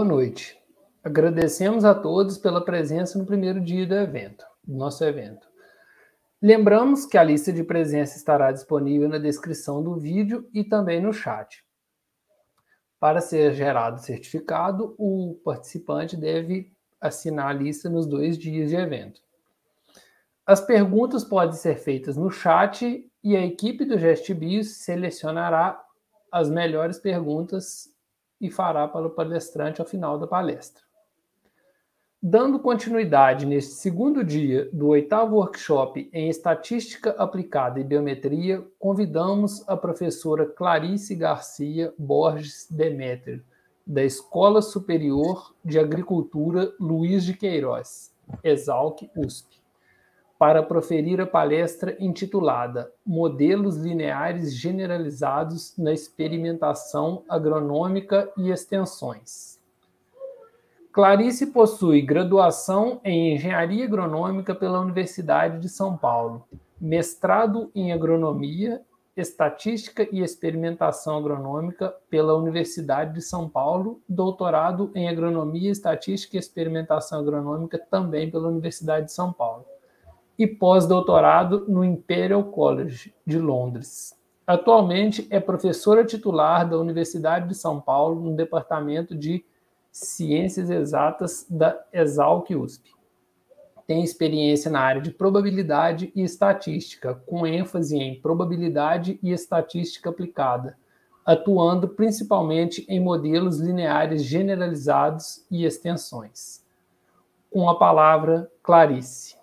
Boa noite. Agradecemos a todos pela presença no primeiro dia do nosso evento. Lembramos que a lista de presença estará disponível na descrição do vídeo e também no chat. Para ser gerado o certificado, o participante deve assinar a lista nos 2 dias de evento. As perguntas podem ser feitas no chat e a equipe do GestBios selecionará as melhores perguntas e fará para o palestrante ao final da palestra. Dando continuidade neste segundo dia do 8º workshop em Estatística Aplicada e Biometria, convidamos a professora Clarice Garcia Borges Demétrio, da Escola Superior de Agricultura Luiz de Queiroz, Exalc USP, para proferir a palestra intitulada Modelos Lineares Generalizados na Experimentação Agronômica e Extensões. Clarice possui graduação em Engenharia Agronômica pela Universidade de São Paulo, mestrado em Agronomia, Estatística e Experimentação Agronômica pela Universidade de São Paulo, doutorado em Agronomia, Estatística e Experimentação Agronômica também pela Universidade de São Paulo, e pós-doutorado no Imperial College de Londres. Atualmente é professora titular da Universidade de São Paulo no Departamento de Ciências Exatas da Exalc USP. Tem experiência na área de probabilidade e estatística, com ênfase em probabilidade e estatística aplicada, atuando principalmente em modelos lineares generalizados e extensões. Com a palavra, Clarice.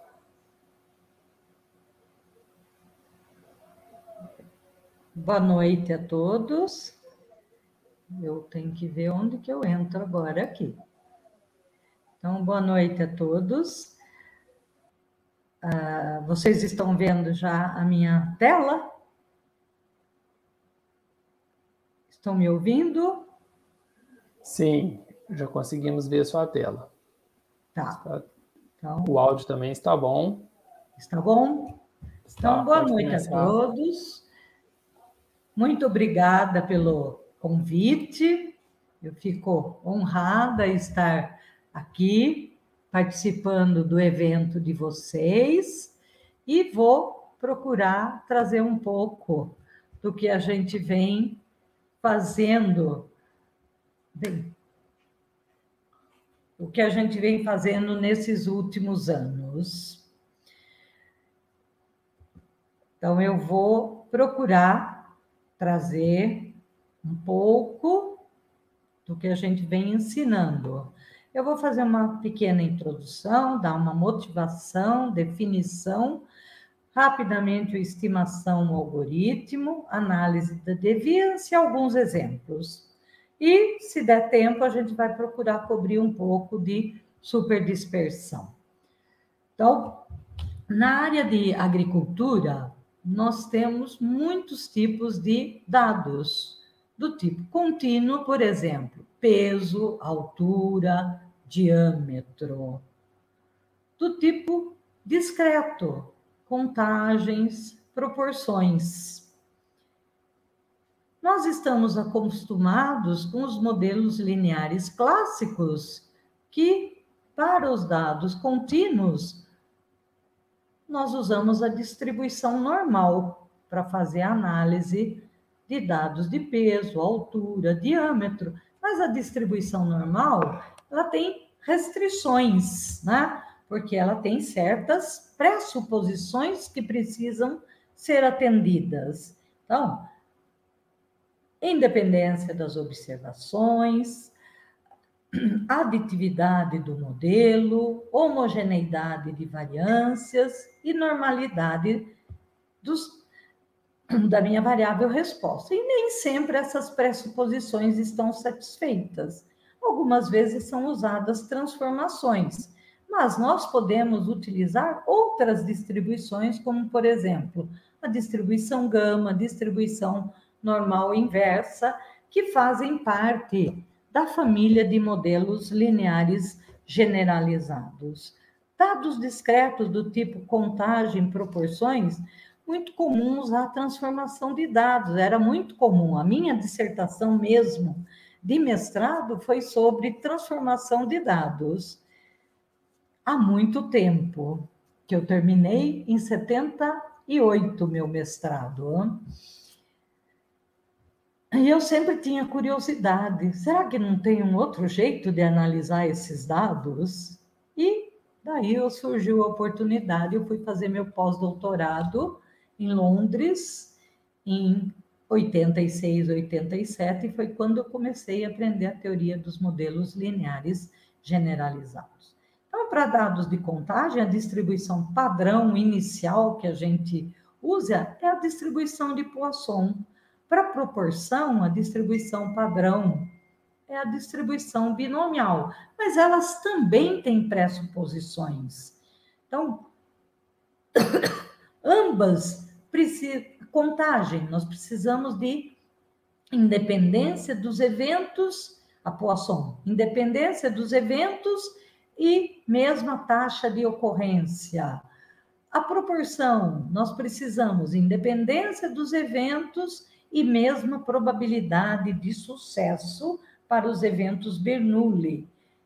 Boa noite a todos. Eu tenho que ver onde que eu entro agora aqui. Então, boa noite a todos. Vocês estão vendo já a minha tela? Estão me ouvindo? Sim, já conseguimos ver sua tela. Tá. Então, o áudio também está bom. Está bom? Então, boa noite a todos. Muito obrigada pelo convite. Eu fico honrada em estar aqui participando do evento de vocês e vou procurar trazer um pouco do que a gente vem fazendo, nesses últimos anos. Então, eu vou procurar trazer um pouco do que a gente vem ensinando. Eu vou fazer uma pequena introdução, dar uma motivação, definição, rapidamente a estimação, o algoritmo, análise da deviância e alguns exemplos. E, se der tempo, a gente vai procurar cobrir um pouco de superdispersão. Então, na área de agricultura, nós temos muitos tipos de dados, do tipo contínuo, por exemplo, peso, altura, diâmetro. Do tipo discreto, contagens, proporções. Nós estamos acostumados com os modelos lineares clássicos, que, para os dados contínuos, nós usamos a distribuição normal para fazer a análise de dados de peso, altura, diâmetro. Mas a distribuição normal, ela tem restrições, né? Porque ela tem certas pressuposições que precisam ser atendidas. Então, independência das observações, aditividade do modelo, homogeneidade de variâncias e normalidade da minha variável resposta. E nem sempre essas pressuposições estão satisfeitas. Algumas vezes são usadas transformações, mas nós podemos utilizar outras distribuições, como, por exemplo, a distribuição gama, a distribuição normal inversa, que fazem parte da família de modelos lineares generalizados. Dados discretos do tipo contagem, proporções, muito comum usar a transformação de dados, era muito comum. A minha dissertação mesmo de mestrado foi sobre transformação de dados. Há muito tempo, que eu terminei em 78 meu mestrado. E eu sempre tinha curiosidade, será que não tem um outro jeito de analisar esses dados? E daí surgiu a oportunidade, eu fui fazer meu pós-doutorado em Londres, em 86, 87, e foi quando eu comecei a aprender a teoria dos modelos lineares generalizados. Então, para dados de contagem, a distribuição padrão inicial que a gente usa é a distribuição de Poisson. Para proporção, a distribuição padrão é a distribuição binomial, mas elas também têm pressuposições. Então, ambas precisam contagem, nós precisamos de independência dos eventos, a Poisson, independência dos eventos e mesma taxa de ocorrência. A proporção, nós precisamos independência dos eventos e mesma probabilidade de sucesso para os eventos Bernoulli.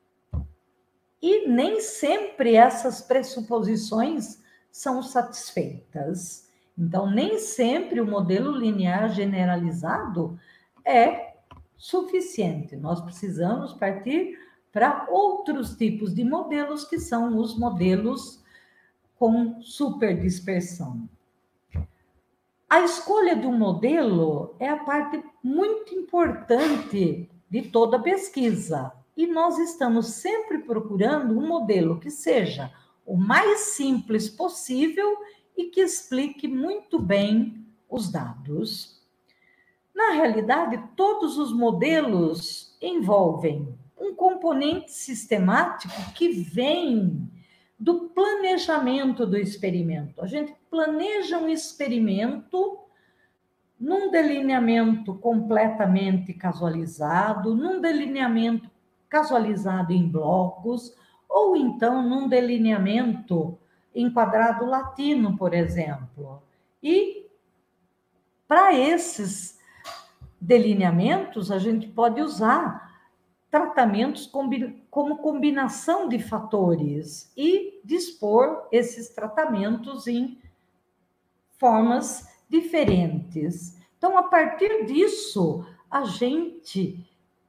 E nem sempre essas pressuposições são satisfeitas. Então, nem sempre o modelo linear generalizado é suficiente. Nós precisamos partir para outros tipos de modelos, que são os modelos com superdispersão. A escolha do modelo é a parte muito importante de toda pesquisa. E nós estamos sempre procurando um modelo que seja o mais simples possível e que explique muito bem os dados. Na realidade, todos os modelos envolvem um componente sistemático que vem do planejamento do experimento. A gente planeja um experimento num delineamento completamente casualizado, num delineamento casualizado em blocos, ou então num delineamento em quadrado latino, por exemplo. E para esses delineamentos, a gente pode usar tratamentos como combinação de fatores e dispor esses tratamentos em formas diferentes. Então, a partir disso, a gente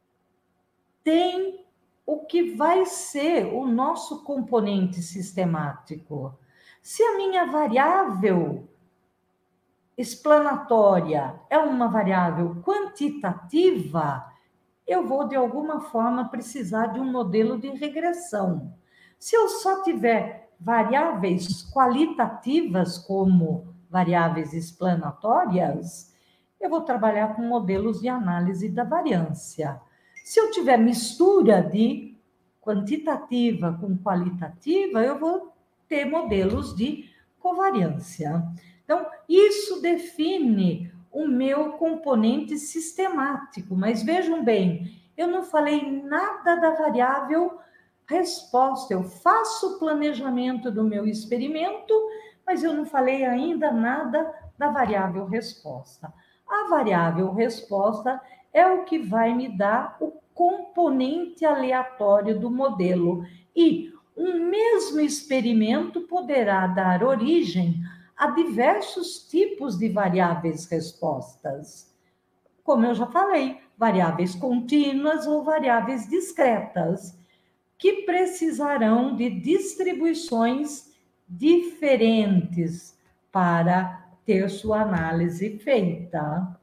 tem o que vai ser o nosso componente sistemático. Se a minha variável explanatória é uma variável quantitativa, eu vou, de alguma forma, precisar de um modelo de regressão. Se eu só tiver variáveis qualitativas, como variáveis explanatórias, eu vou trabalhar com modelos de análise da variância. Se eu tiver mistura de quantitativa com qualitativa, eu vou ter modelos de covariância. Então, isso define o meu componente sistemático. Mas vejam bem, eu não falei nada da variável resposta. Eu faço o planejamento do meu experimento, mas eu não falei ainda nada da variável resposta. A variável resposta é o que vai me dar o componente aleatório do modelo. E um mesmo experimento poderá dar origem a diversos tipos de variáveis respostas. Como eu já falei, variáveis contínuas ou variáveis discretas, que precisarão de distribuições diferentes para ter sua análise feita.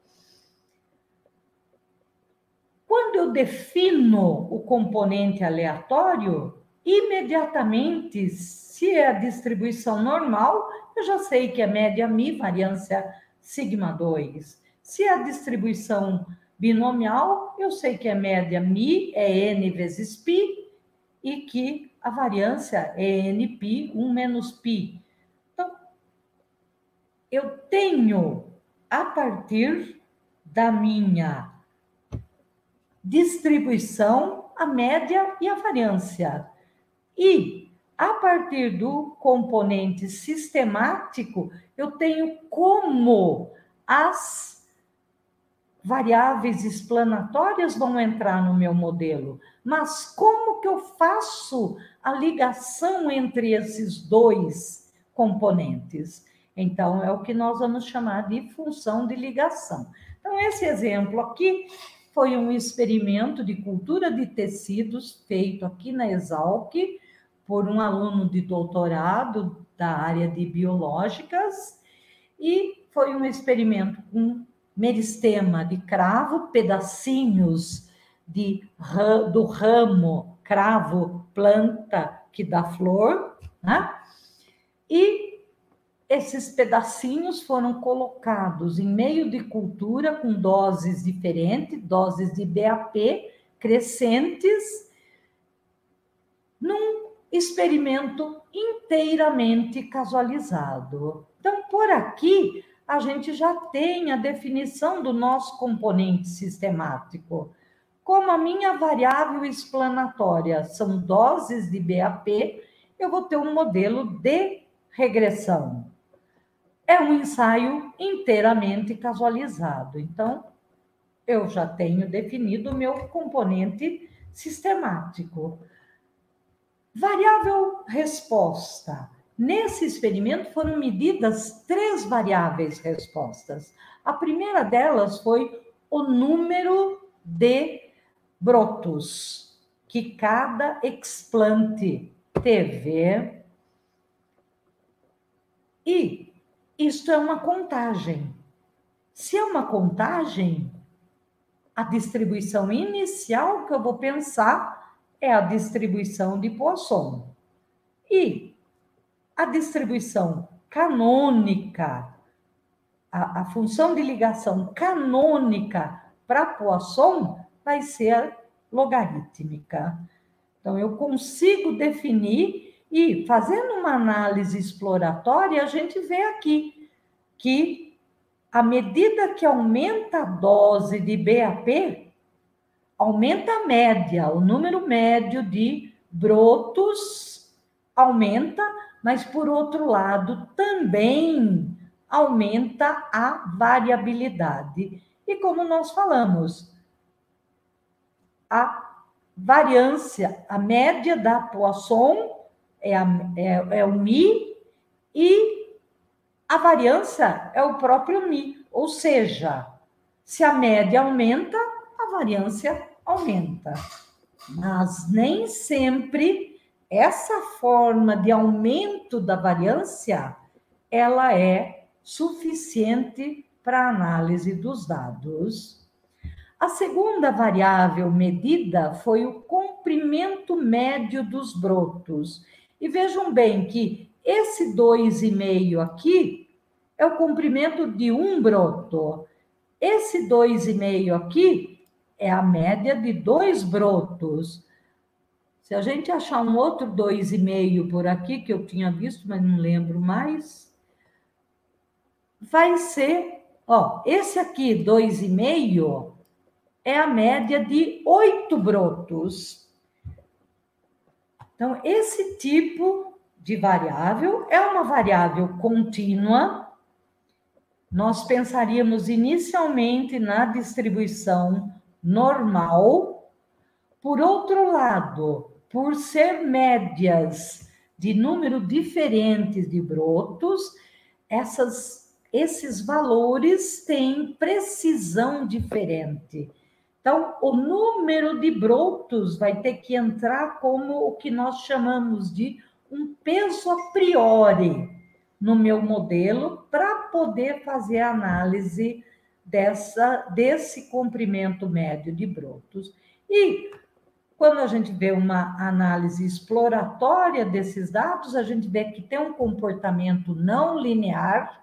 Quando eu defino o componente aleatório, imediatamente, se é a distribuição normal, eu já sei que é média mi, variância sigma 2. Se é a distribuição binomial, eu sei que é média mi, é n vezes π, e que a variância é nπ, 1 menos π. Então, eu tenho, a partir da minha distribuição, a média e a variância. E, a partir do componente sistemático, eu tenho como as variáveis explanatórias vão entrar no meu modelo, mas como que eu faço a ligação entre esses dois componentes? Então, é o que nós vamos chamar de função de ligação. Então, esse exemplo aqui foi um experimento de cultura de tecidos feito aqui na Exalc por um aluno de doutorado da área de biológicas, e foi um experimento com meristema de cravo, pedacinhos do ramo cravo, planta que dá flor, né? E esses pedacinhos foram colocados em meio de cultura com doses diferentes, doses de BAP crescentes, num experimento inteiramente casualizado. Então, por aqui, a gente já tem a definição do nosso componente sistemático. Como a minha variável explanatória são doses de BAP, eu vou ter um modelo de regressão. É um ensaio inteiramente casualizado. Então, eu já tenho definido o meu componente sistemático. Variável resposta. Nesse experimento foram medidas 3 variáveis respostas. A primeira delas foi o número de brotos que cada explante teve. E isto é uma contagem. Se é uma contagem, a distribuição inicial que eu vou pensar é a distribuição de Poisson. E a distribuição canônica, a função de ligação canônica para Poisson vai ser logarítmica. Então, eu consigo definir e, fazendo uma análise exploratória, a gente vê aqui que, à medida que aumenta a dose de BAP, aumenta a média, o número médio de brotos aumenta, mas, por outro lado, também aumenta a variabilidade. E como nós falamos, a variância, a média da Poisson é o Mi, e a variância é o próprio Mi. Ou seja, se a média aumenta, a variância aumenta. Mas nem sempre essa forma de aumento da variância, ela é suficiente para a análise dos dados. A segunda variável medida foi o comprimento médio dos brotos. E vejam bem que esse 2,5 aqui é o comprimento de um broto. Esse 2,5 aqui é a média de 2 brotos. Se a gente achar um outro 2,5 por aqui, que eu tinha visto, mas não lembro mais, vai ser, esse aqui, 2,5, é a média de 8 brotos. Então, esse tipo de variável é uma variável contínua. Nós pensaríamos inicialmente na distribuição normal. Por outro lado, por ser médias de número diferentes de brotos, esses valores têm precisão diferente. Então, o número de brotos vai ter que entrar como o que nós chamamos de um peso a priori no meu modelo, para poder fazer a análise desse comprimento médio de brotos. E quando a gente vê uma análise exploratória desses dados, a gente vê que tem um comportamento não linear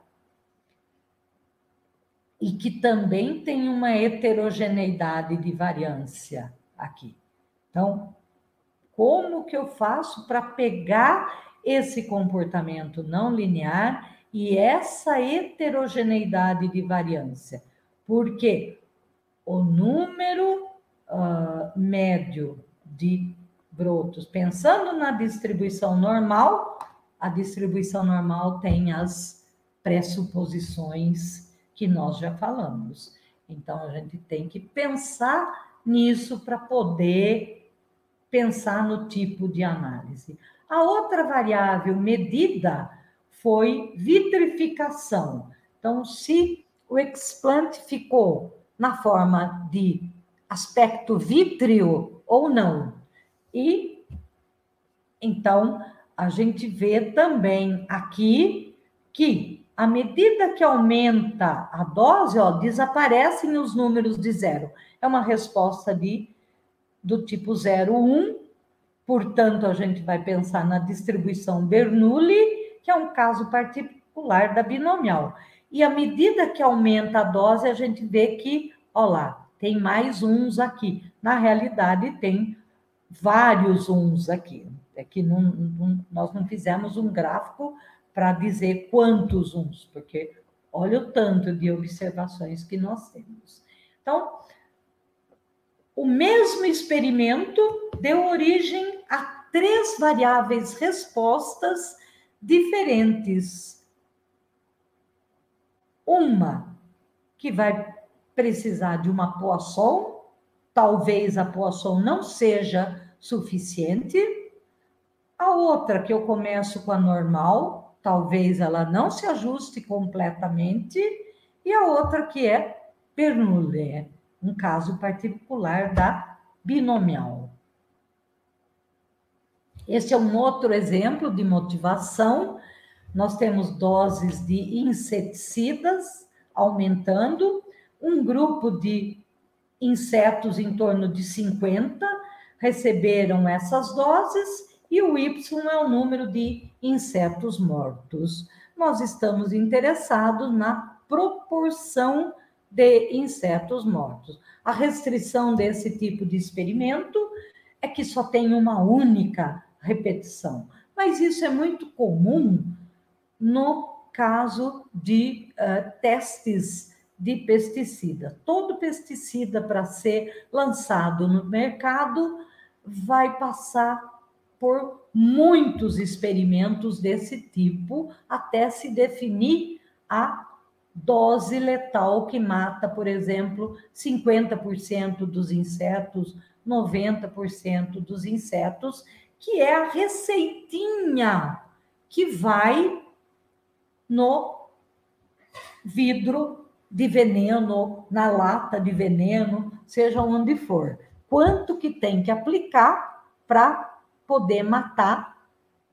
e que também tem uma heterogeneidade de variância aqui. Então, como que eu faço para pegar esse comportamento não linear e essa heterogeneidade de variância? Porque o número médio de brotos, pensando na distribuição normal, a distribuição normal tem as pressuposições que nós já falamos. Então, a gente tem que pensar nisso para poder pensar no tipo de análise. A outra variável medida foi vitrificação. Então, se o explante ficou na forma de aspecto vítreo ou não. E, então, a gente vê também aqui que, à medida que aumenta a dose, ó, desaparecem os números de zero. É uma resposta do tipo 0,1, portanto, a gente vai pensar na distribuição Bernoulli, que é um caso particular da binomial. E à medida que aumenta a dose, a gente vê que, ó lá, tem mais uns aqui. Na realidade, tem vários uns aqui. É que nós não fizemos um gráfico para dizer quantos uns, porque olha o tanto de observações que nós temos. Então, o mesmo experimento deu origem a 3 variáveis respostas diferentes. Uma que vai precisar de uma Poisson, talvez a Poisson não seja suficiente. A outra, que eu começo com a normal, talvez ela não se ajuste completamente. E a outra, que é Bernoulli, um caso particular da binomial. Este é um outro exemplo de motivação. Nós temos doses de inseticidas aumentando, um grupo de insetos em torno de 50 receberam essas doses e o Y é o número de insetos mortos. Nós estamos interessados na proporção de insetos mortos. A restrição desse tipo de experimento é que só tem uma única repetição, mas isso é muito comum no caso de testes de pesticida. Todo pesticida, para ser lançado no mercado, vai passar por muitos experimentos desse tipo, até se definir a dose letal que mata, por exemplo, 50% dos insetos, 90% dos insetos, que é a receitinha que vai no vidro de veneno, na lata de veneno, seja onde for. Quanto que tem que aplicar para poder matar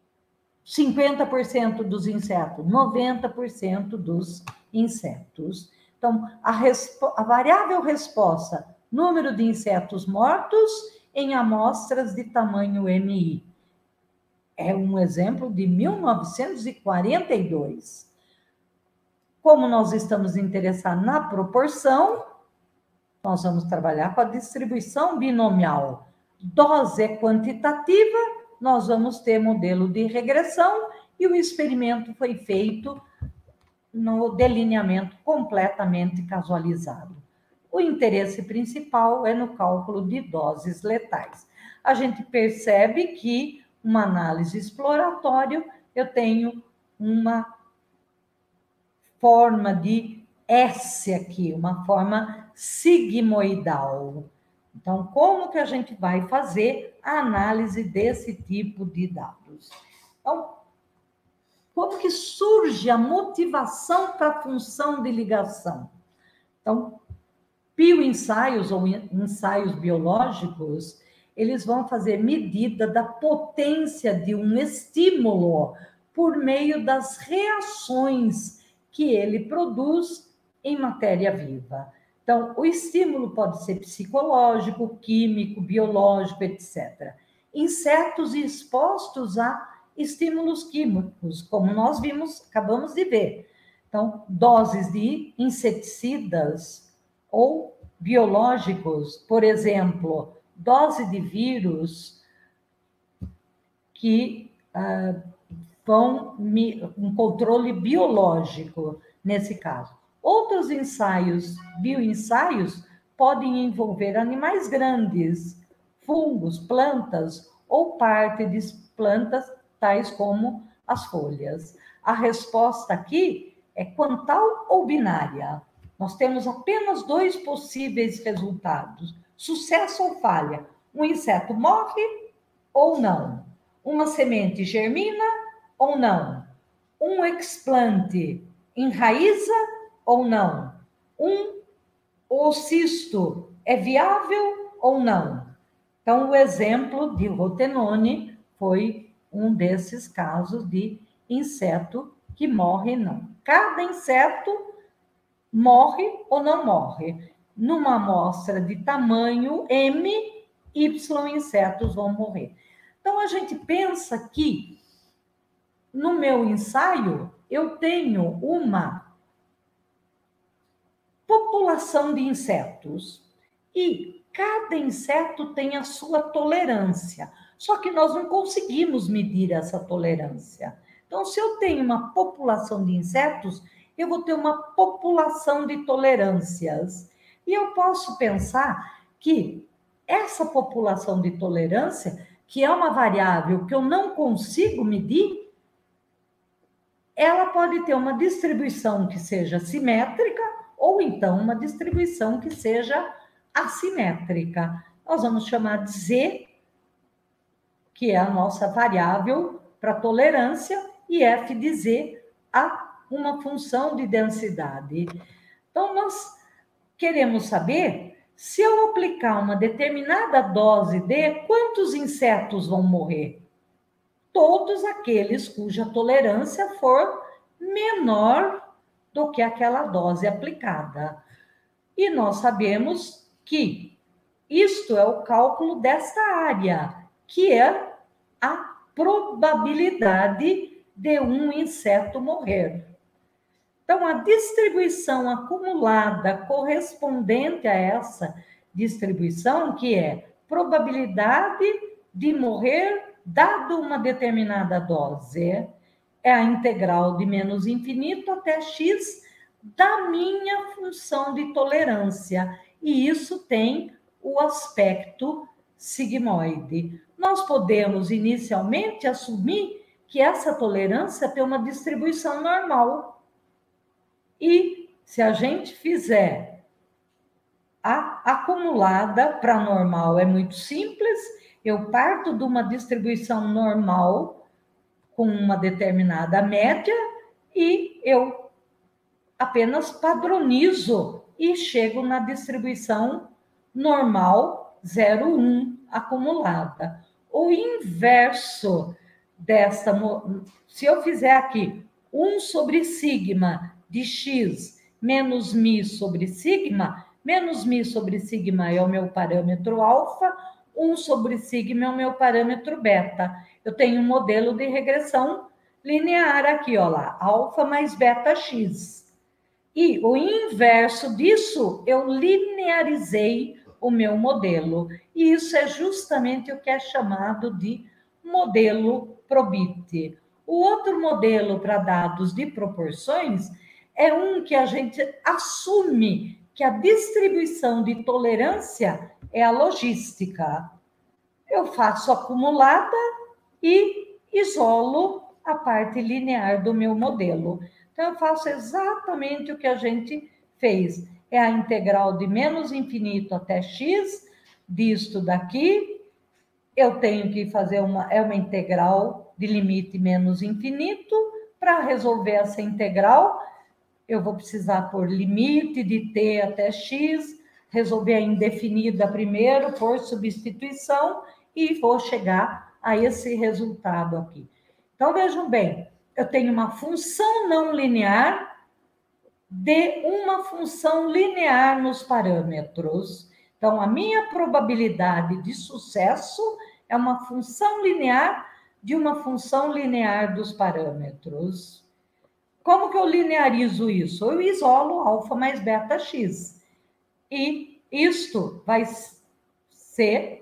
50% dos insetos, 90% dos insetos. Então, a variável resposta, número de insetos mortos em amostras de tamanho MI. É um exemplo de 1942. Como nós estamos interessados na proporção, nós vamos trabalhar com a distribuição binomial. Dose é quantitativa, nós vamos ter modelo de regressão e o experimento foi feito no delineamento completamente casualizado. O interesse principal é no cálculo de doses letais. A gente percebe que uma análise exploratória, eu tenho uma forma de S aqui, uma forma sigmoidal. Então, como que a gente vai fazer a análise desse tipo de dados? Então, como que surge a motivação para a função de ligação? Então, bioensaios ou ensaios biológicos, eles vão fazer medida da potência de um estímulo por meio das reações que ele produz em matéria viva. Então, o estímulo pode ser psicológico, químico, biológico, etc. Insetos expostos a estímulos químicos, como nós acabamos de ver. Então, doses de inseticidas ou biológicos, por exemplo, dose de vírus que vão um controle biológico nesse caso. Outros ensaios, bioensaios, podem envolver animais grandes, fungos, plantas ou parte de plantas, tais como as folhas. A resposta aqui é quantal ou binária. Nós temos apenas 2 possíveis resultados: sucesso ou falha. Um inseto morre ou não? Uma semente germina ou não? Um explante enraiza ou não? O cisto é viável ou não? Então, o exemplo de Rotenone foi um desses casos de inseto que morre não. Cada inseto morre ou não morre. Numa amostra de tamanho M, Y insetos vão morrer. Então, a gente pensa que no meu ensaio eu tenho uma população de insetos e cada inseto tem a sua tolerância. Só que nós não conseguimos medir essa tolerância. Então, se eu tenho uma população de insetos, eu vou ter uma população de tolerâncias. E eu posso pensar que essa população de tolerância, que é uma variável que eu não consigo medir, ela pode ter uma distribuição que seja simétrica ou então uma distribuição que seja assimétrica. Nós vamos chamar de Z, que é a nossa variável para tolerância, e F de Z, uma função de densidade. Então, nós queremos saber, se eu aplicar uma determinada dose de, quantos insetos vão morrer? Todos aqueles cuja tolerância for menor do que aquela dose aplicada. E nós sabemos que isto é o cálculo desta área, que é a probabilidade de um inseto morrer. Então, a distribuição acumulada correspondente a essa distribuição, que é probabilidade de morrer dado uma determinada dose, é a integral de menos infinito até x da minha função de tolerância. E isso tem o aspecto sigmoide. Nós podemos inicialmente assumir que essa tolerância tem uma distribuição normal. E se a gente fizer a acumulada para normal, é muito simples. Eu parto de uma distribuição normal com uma determinada média e eu apenas padronizo e chego na distribuição normal 0,1 acumulada. O inverso desta, se eu fizer aqui 1 sobre sigma de x menos mi sobre sigma, menos mi sobre sigma é o meu parâmetro alfa, 1 sobre sigma é o meu parâmetro beta. Eu tenho um modelo de regressão linear aqui, ó lá, alfa mais beta x. E o inverso disso, eu linearizei o meu modelo. E isso é justamente o que é chamado de modelo Probit. O outro modelo para dados de proporções é um que a gente assume que a distribuição de tolerância é a logística. Eu faço acumulada e isolo a parte linear do meu modelo. Então, eu faço exatamente o que a gente fez. É a integral de menos infinito até x, disto daqui. Eu tenho que fazer uma integral de limite menos infinito. Para resolver essa integral, eu vou precisar por limite de t até x, resolver a indefinida primeiro, por substituição, e vou chegar a esse resultado aqui. Então, vejam bem, eu tenho uma função não linear de uma função linear nos parâmetros. Então, a minha probabilidade de sucesso é uma função linear de uma função linear dos parâmetros. Como que eu linearizo isso? Eu isolo alfa mais beta x. E isto vai ser,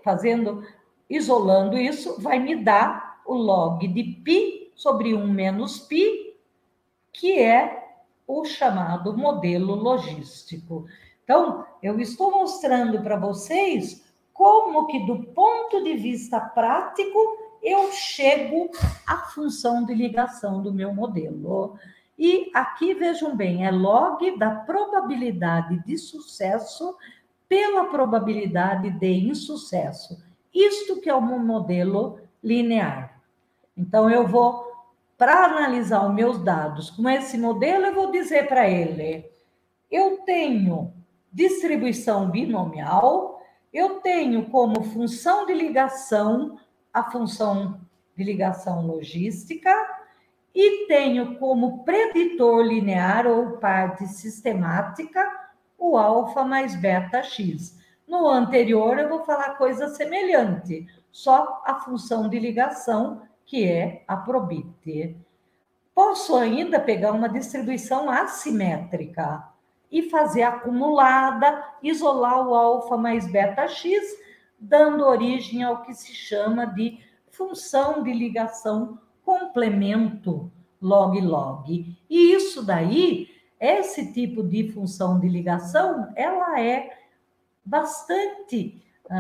isolando isso, vai me dar o log de π sobre 1 menos π, que é o chamado modelo logístico. Então, eu estou mostrando para vocês como que, do ponto de vista prático, eu chego à função de ligação do meu modelo. E aqui, vejam bem, é log da probabilidade de sucesso pela probabilidade de insucesso. Isto que é um modelo linear. Então, eu vou, para analisar os meus dados com esse modelo, eu vou dizer para ele, eu tenho distribuição binomial, eu tenho como função de ligação a função de ligação logística e tenho como preditor linear ou parte sistemática o alfa mais beta x. No anterior, eu vou falar coisa semelhante, só a função de ligação, que é a probit. Posso ainda pegar uma distribuição assimétrica e fazer acumulada, isolar o alfa mais beta x, dando origem ao que se chama de função de ligação complemento log-log. E isso daí, esse tipo de função de ligação, ela é bastante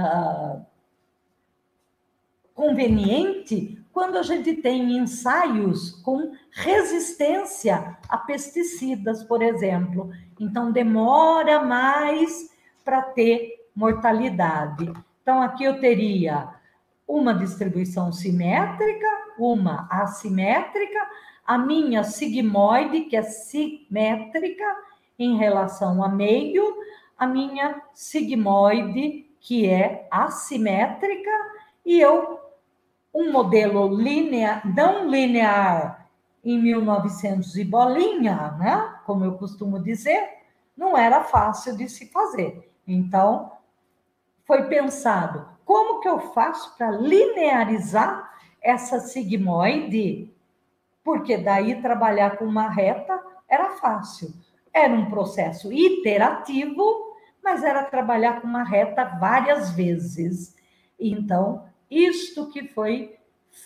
conveniente quando a gente tem ensaios com resistência a pesticidas, por exemplo. Então, demora mais para ter mortalidade. Então, aqui eu teria uma distribuição simétrica, uma assimétrica, a minha sigmoide, que é simétrica em relação a meio, a minha sigmoide, que é assimétrica, e eu, um modelo linear, não linear em 1900 e bolinha, né? Como eu costumo dizer, não era fácil de se fazer. Então, foi pensado, como que eu faço para linearizar essa sigmoide? Porque daí trabalhar com uma reta era fácil. Era um processo iterativo, mas era trabalhar com uma reta várias vezes. Então, isto que foi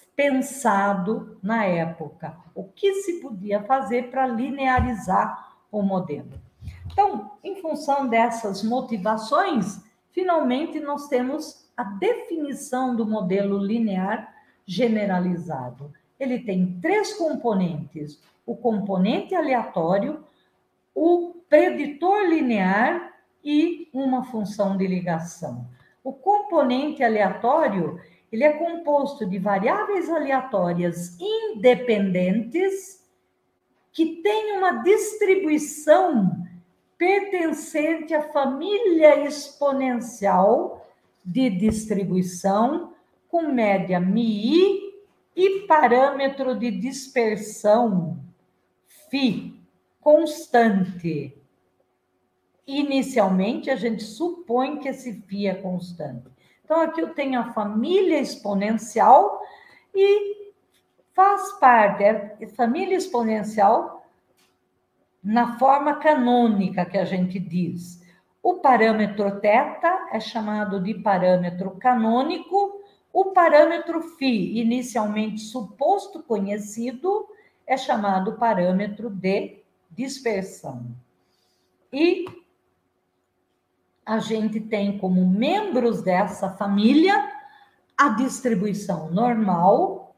pensado na época. O que se podia fazer para linearizar o modelo? Então, em função dessas motivações, finalmente nós temos a definição do modelo linear generalizado. Ele tem 3 componentes: o componente aleatório, o preditor linear e uma função de ligação. O componente aleatório, ele é composto de variáveis aleatórias independentes que têm uma distribuição pertencente à família exponencial de distribuição com média μi e parâmetro de dispersão φ constante. Inicialmente, a gente supõe que esse φ é constante. Então, aqui eu tenho a família exponencial e faz parte, é família exponencial na forma canônica que a gente diz. O parâmetro θ é chamado de parâmetro canônico. O parâmetro φ, inicialmente suposto conhecido, é chamado parâmetro de dispersão. E a gente tem como membros dessa família a distribuição normal,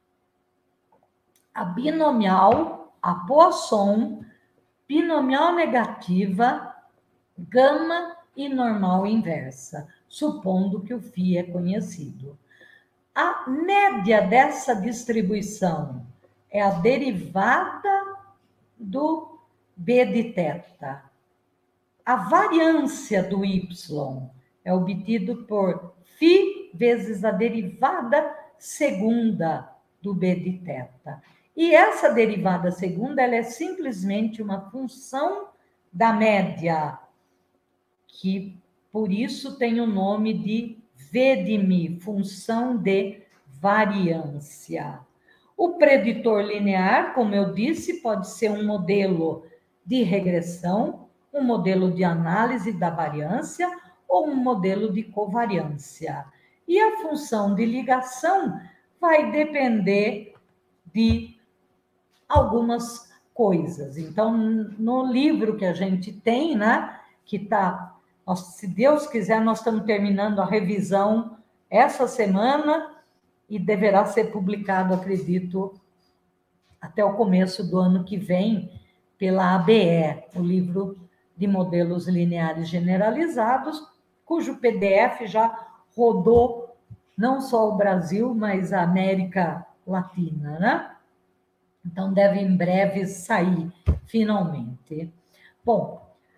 a binomial, a Poisson, binomial negativa, gama e normal inversa, supondo que o φ é conhecido. A média dessa distribuição é a derivada do b de θ. A variância do y é obtido por φ vezes a derivada segunda do b de θ. E essa derivada segunda, ela é simplesmente uma função da média, que por isso tem o nome de v de μ, função de variância. O preditor linear, como eu disse, pode ser um modelo de regressão, um modelo de análise da variância ou um modelo de covariância. E a função de ligação vai depender de algumas coisas. Então, no livro que a gente tem, né, que está, se Deus quiser, nós estamos terminando a revisão essa semana e deverá ser publicado, acredito, até o começo do ano que vem, pela ABE, o livro de modelos lineares generalizados, cujo PDF já rodou não só o Brasil, mas a América Latina, né? Então, deve em breve sair, finalmente. Bom,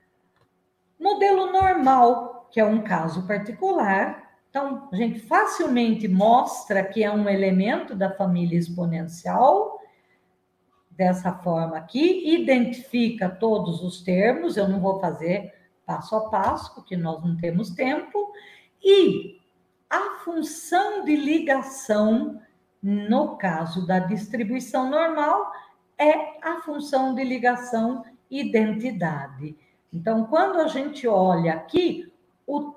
modelo normal, que é um caso particular. Então, a gente facilmente mostra que é um elemento da família exponencial, dessa forma aqui, identifica todos os termos, eu não vou fazer passo a passo, porque nós não temos tempo, e a função de ligação, no caso da distribuição normal, é a função de ligação identidade. Então, quando a gente olha aqui, o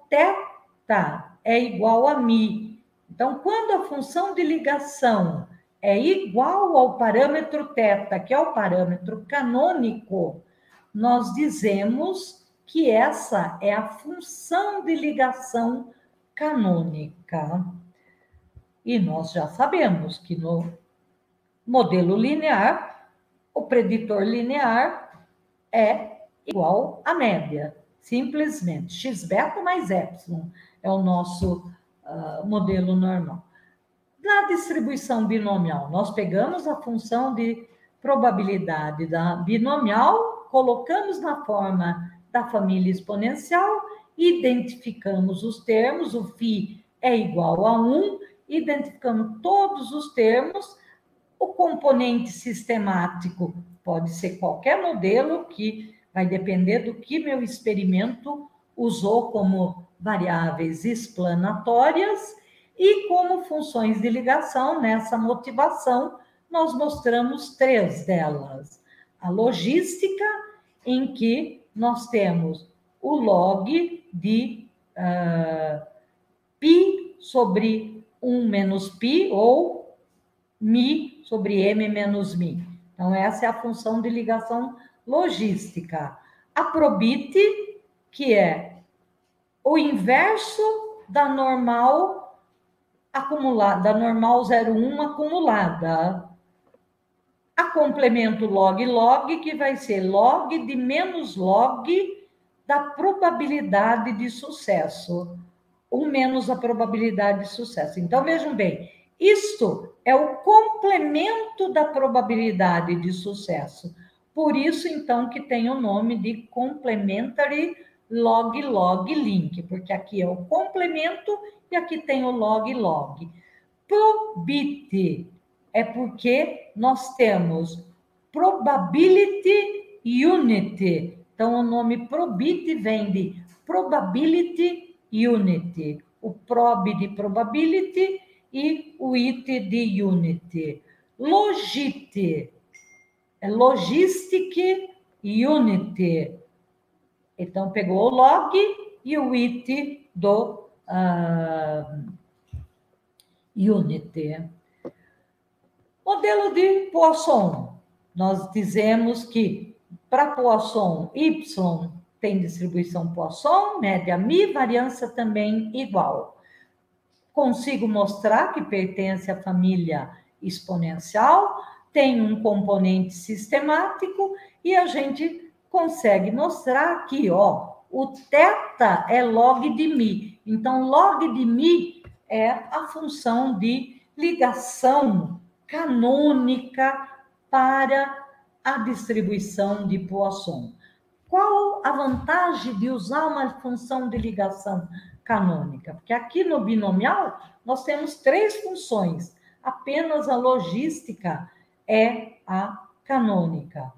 θ é igual a μ. Então, quando a função de ligação é igual ao parâmetro θ, que é o parâmetro canônico, nós dizemos que essa é a função de ligação canônica. E nós já sabemos que no modelo linear, o preditor linear é igual à média, simplesmente. X beta mais epsilon é o nosso modelo normal. Na distribuição binomial, nós pegamos a função de probabilidade da binomial, colocamos na forma da família exponencial, identificamos os termos, o φ é igual a 1, identificamos todos os termos, o componente sistemático pode ser qualquer modelo, que vai depender do que meu experimento usou como variáveis explanatórias, e como funções de ligação, nessa motivação, nós mostramos 3 delas. A logística, em que nós temos o log de π sobre 1 menos π, ou μ sobre m menos μ. Então, essa é a função de ligação logística. A probit, que é o inverso da normal acumulada, da normal 0,1 acumulada. A complemento log-log, que vai ser log de menos log da probabilidade de sucesso. 1 menos a probabilidade de sucesso. Então, vejam bem, isto é o complemento da probabilidade de sucesso. Por isso, então, que tem o nome de complementary log-log link, porque aqui é o complemento e aqui tem o log-log. Probit é porque nós temos probability unit. Então, o nome probit vem de probability unit. O prob de probability e o it de unit. Logit é logistic unit. Então, pegou o log e o it do unit. Modelo de Poisson. Nós dizemos que para Poisson, y tem distribuição Poisson, média μ, variância também igual. Consigo mostrar que pertence à família exponencial, tem um componente sistemático e a gente consegue mostrar aqui, ó, o θ é log de μ. Então, log de μ é a função de ligação canônica para a distribuição de Poisson. Qual a vantagem de usar uma função de ligação canônica? Porque aqui no binomial nós temos 3 funções, apenas a logística é a canônica.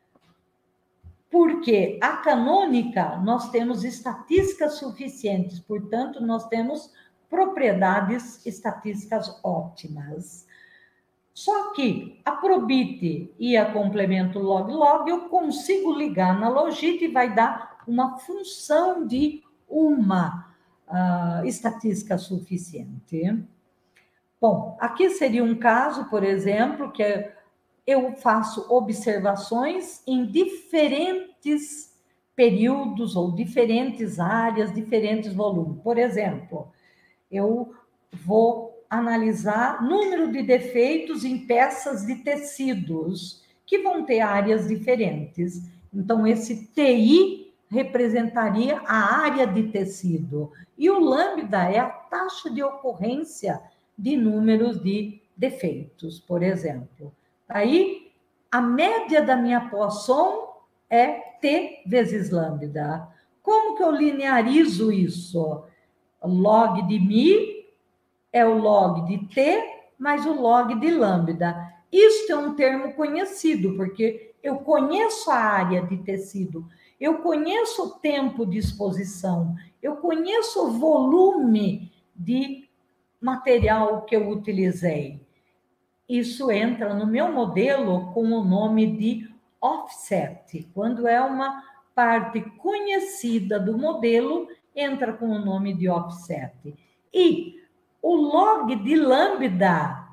Porque a canônica nós temos estatísticas suficientes, portanto, nós temos propriedades estatísticas ótimas. Só que a probit e a complemento log-log eu consigo ligar na logit e vai dar uma função de uma estatística suficiente. Bom, aqui seria um caso, por exemplo, que eu faço observações em diferentes períodos ou diferentes áreas, diferentes volumes. Por exemplo, eu vou analisar número de defeitos em peças de tecidos, que vão ter áreas diferentes. Então, esse TI representaria a área de tecido. E o lambda é a taxa de ocorrência de números de defeitos, por exemplo. Aí, a média da minha Poisson é T vezes lambda. Como que eu linearizo isso? O log de mi é o log de T mais o log de lambda. Isso é um termo conhecido, porque eu conheço a área de tecido, eu conheço o tempo de exposição, eu conheço o volume de material que eu utilizei. Isso entra no meu modelo com o nome de offset. Quando é uma parte conhecida do modelo, entra com o nome de offset. E o log de lambda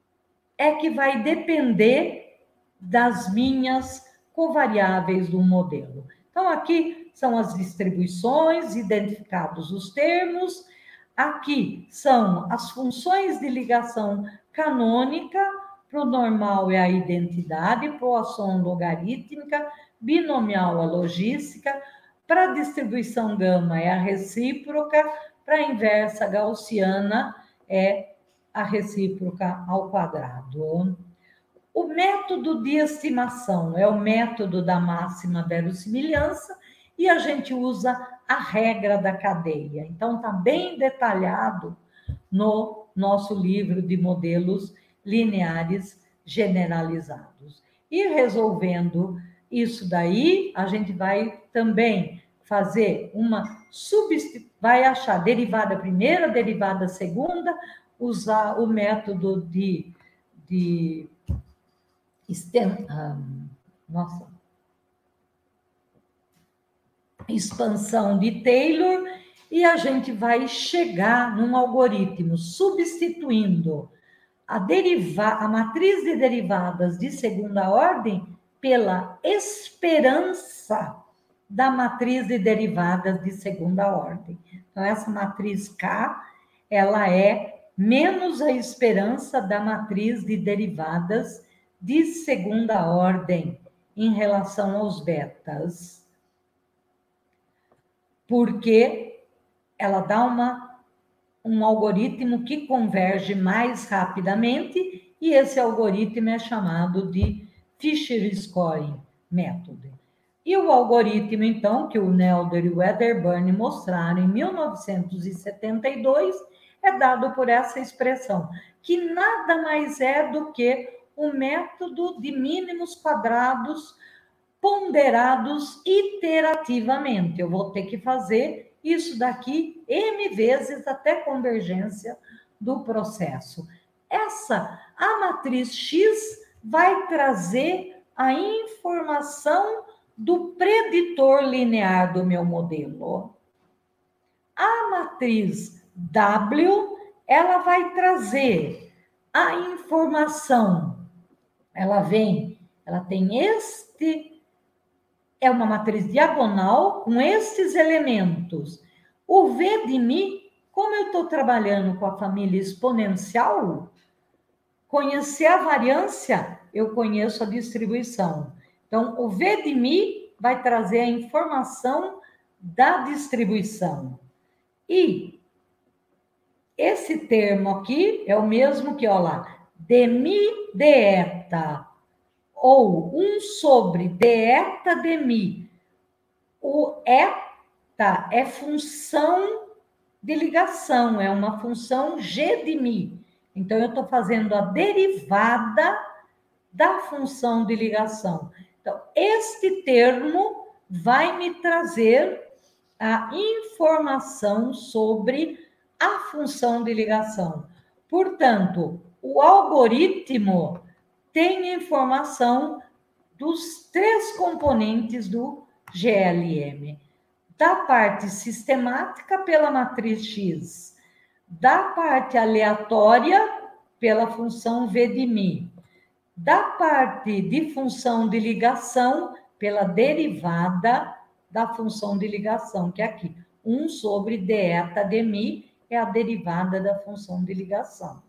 é que vai depender das minhas covariáveis do modelo. Então, aqui são as distribuições, identificados os termos. Aqui são as funções de ligação canônica. Para o normal é a identidade, Poisson logarítmica, binomial a logística. Para a distribuição gama é a recíproca, para a inversa gaussiana é a recíproca ao quadrado. O método de estimação é o método da máxima verossimilhança e a gente usa a regra da cadeia. Então, está bem detalhado no nosso livro de modelos lineares generalizados. E resolvendo isso daí, a gente vai também fazer uma substituição, vai achar derivada primeira, derivada segunda, usar o método de expansão de Taylor, e a gente vai chegar num algoritmo substituindo a matriz de derivadas de segunda ordem pela esperança da matriz de derivadas de segunda ordem. Então, essa matriz K, ela é menos a esperança da matriz de derivadas de segunda ordem em relação aos betas. Porque ela dá um algoritmo que converge mais rapidamente, e esse algoritmo é chamado de Fisher Scoring Method. E o algoritmo, então, que o Nelder e o Wedderburn mostraram em 1972, é dado por essa expressão, que nada mais é do que o método de mínimos quadrados ponderados iterativamente. Eu vou ter que fazer isso daqui M vezes até convergência do processo. A matriz X vai trazer a informação do preditor linear do meu modelo. A matriz W, ela vai trazer a informação. Ela tem é uma matriz diagonal com estes elementos. O V de mi, como eu estou trabalhando com a família exponencial, conhecer a variância, eu conheço a distribuição. Então, o V de mi vai trazer a informação da distribuição. E esse termo aqui é o mesmo que, olha lá, dmi de eta, ou 1 sobre deta de mi. O eta é função de ligação, é uma função g de mi. Então, eu estou fazendo a derivada da função de ligação. Então, este termo vai me trazer a informação sobre a função de ligação. Portanto, o algoritmo tem informação dos 3 componentes do GLM. Da parte sistemática pela matriz X, da parte aleatória pela função V de mi, da parte de função de ligação pela derivada da função de ligação, que é aqui, 1 sobre deta de mi, é a derivada da função de ligação.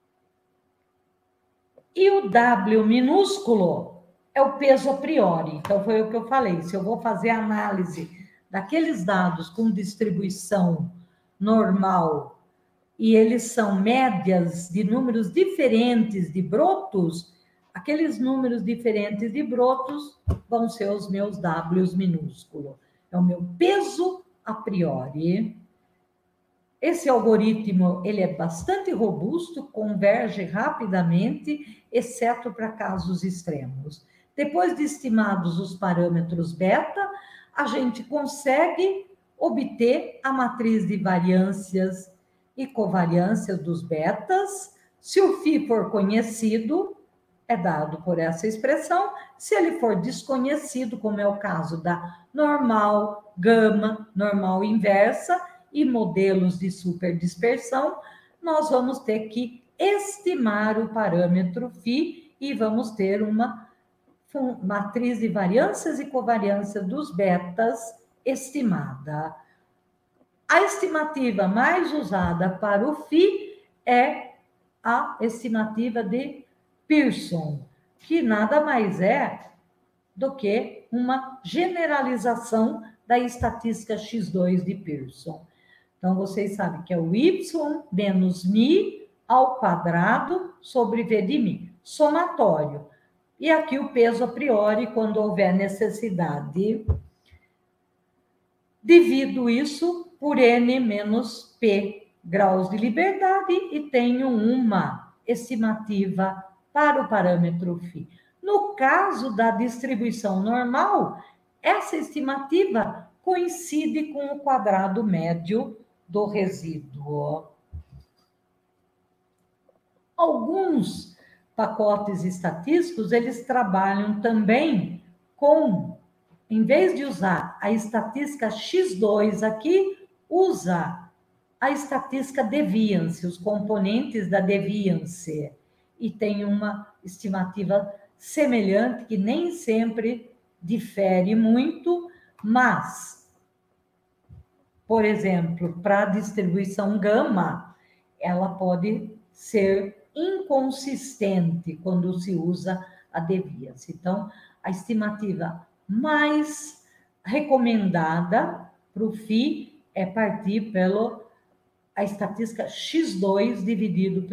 E o W minúsculo é o peso a priori. Então, foi o que eu falei. Se eu vou fazer análise daqueles dados com distribuição normal e eles são médias de números diferentes de brotos, aqueles números diferentes de brotos vão ser os meus Ws minúsculo. É o meu peso a priori. Esse algoritmo, ele é bastante robusto, converge rapidamente, exceto para casos extremos. Depois de estimados os parâmetros beta, a gente consegue obter a matriz de variâncias e covariâncias dos betas. Se o φ for conhecido, é dado por essa expressão. Se ele for desconhecido, como é o caso da normal, gama, normal inversa e modelos de superdispersão, nós vamos ter que estimar o parâmetro φ e vamos ter uma matriz de variâncias e covariância dos betas estimada. A estimativa mais usada para o φ é a estimativa de Pearson, que nada mais é do que uma generalização da estatística X2 de Pearson. Então, vocês sabem que é o y menos mi ao quadrado sobre v de mi, somatório. E aqui o peso a priori, quando houver necessidade. Divido isso por n menos p graus de liberdade e tenho uma estimativa para o parâmetro φ. No caso da distribuição normal, essa estimativa coincide com o quadrado médio do resíduo. Alguns pacotes estatísticos, eles trabalham também com, em vez de usar a estatística X2 aqui, usa a estatística deviance, os componentes da deviance, e tem uma estimativa semelhante, que nem sempre difere muito, mas, por exemplo, para a distribuição gama, ela pode ser inconsistente quando se usa a deviance. Então, a estimativa mais recomendada para o φ é partir a estatística X2 dividido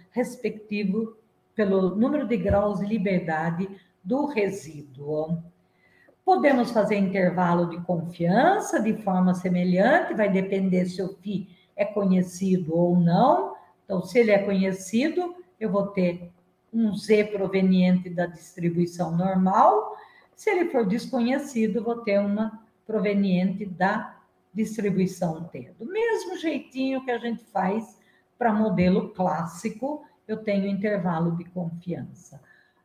pelo número de graus de liberdade do resíduo. Podemos fazer intervalo de confiança de forma semelhante, vai depender se o φ é conhecido ou não. Então, se ele é conhecido, eu vou ter um z proveniente da distribuição normal. Se ele for desconhecido, vou ter uma proveniente da distribuição t. Do mesmo jeitinho que a gente faz para modelo clássico, eu tenho intervalo de confiança.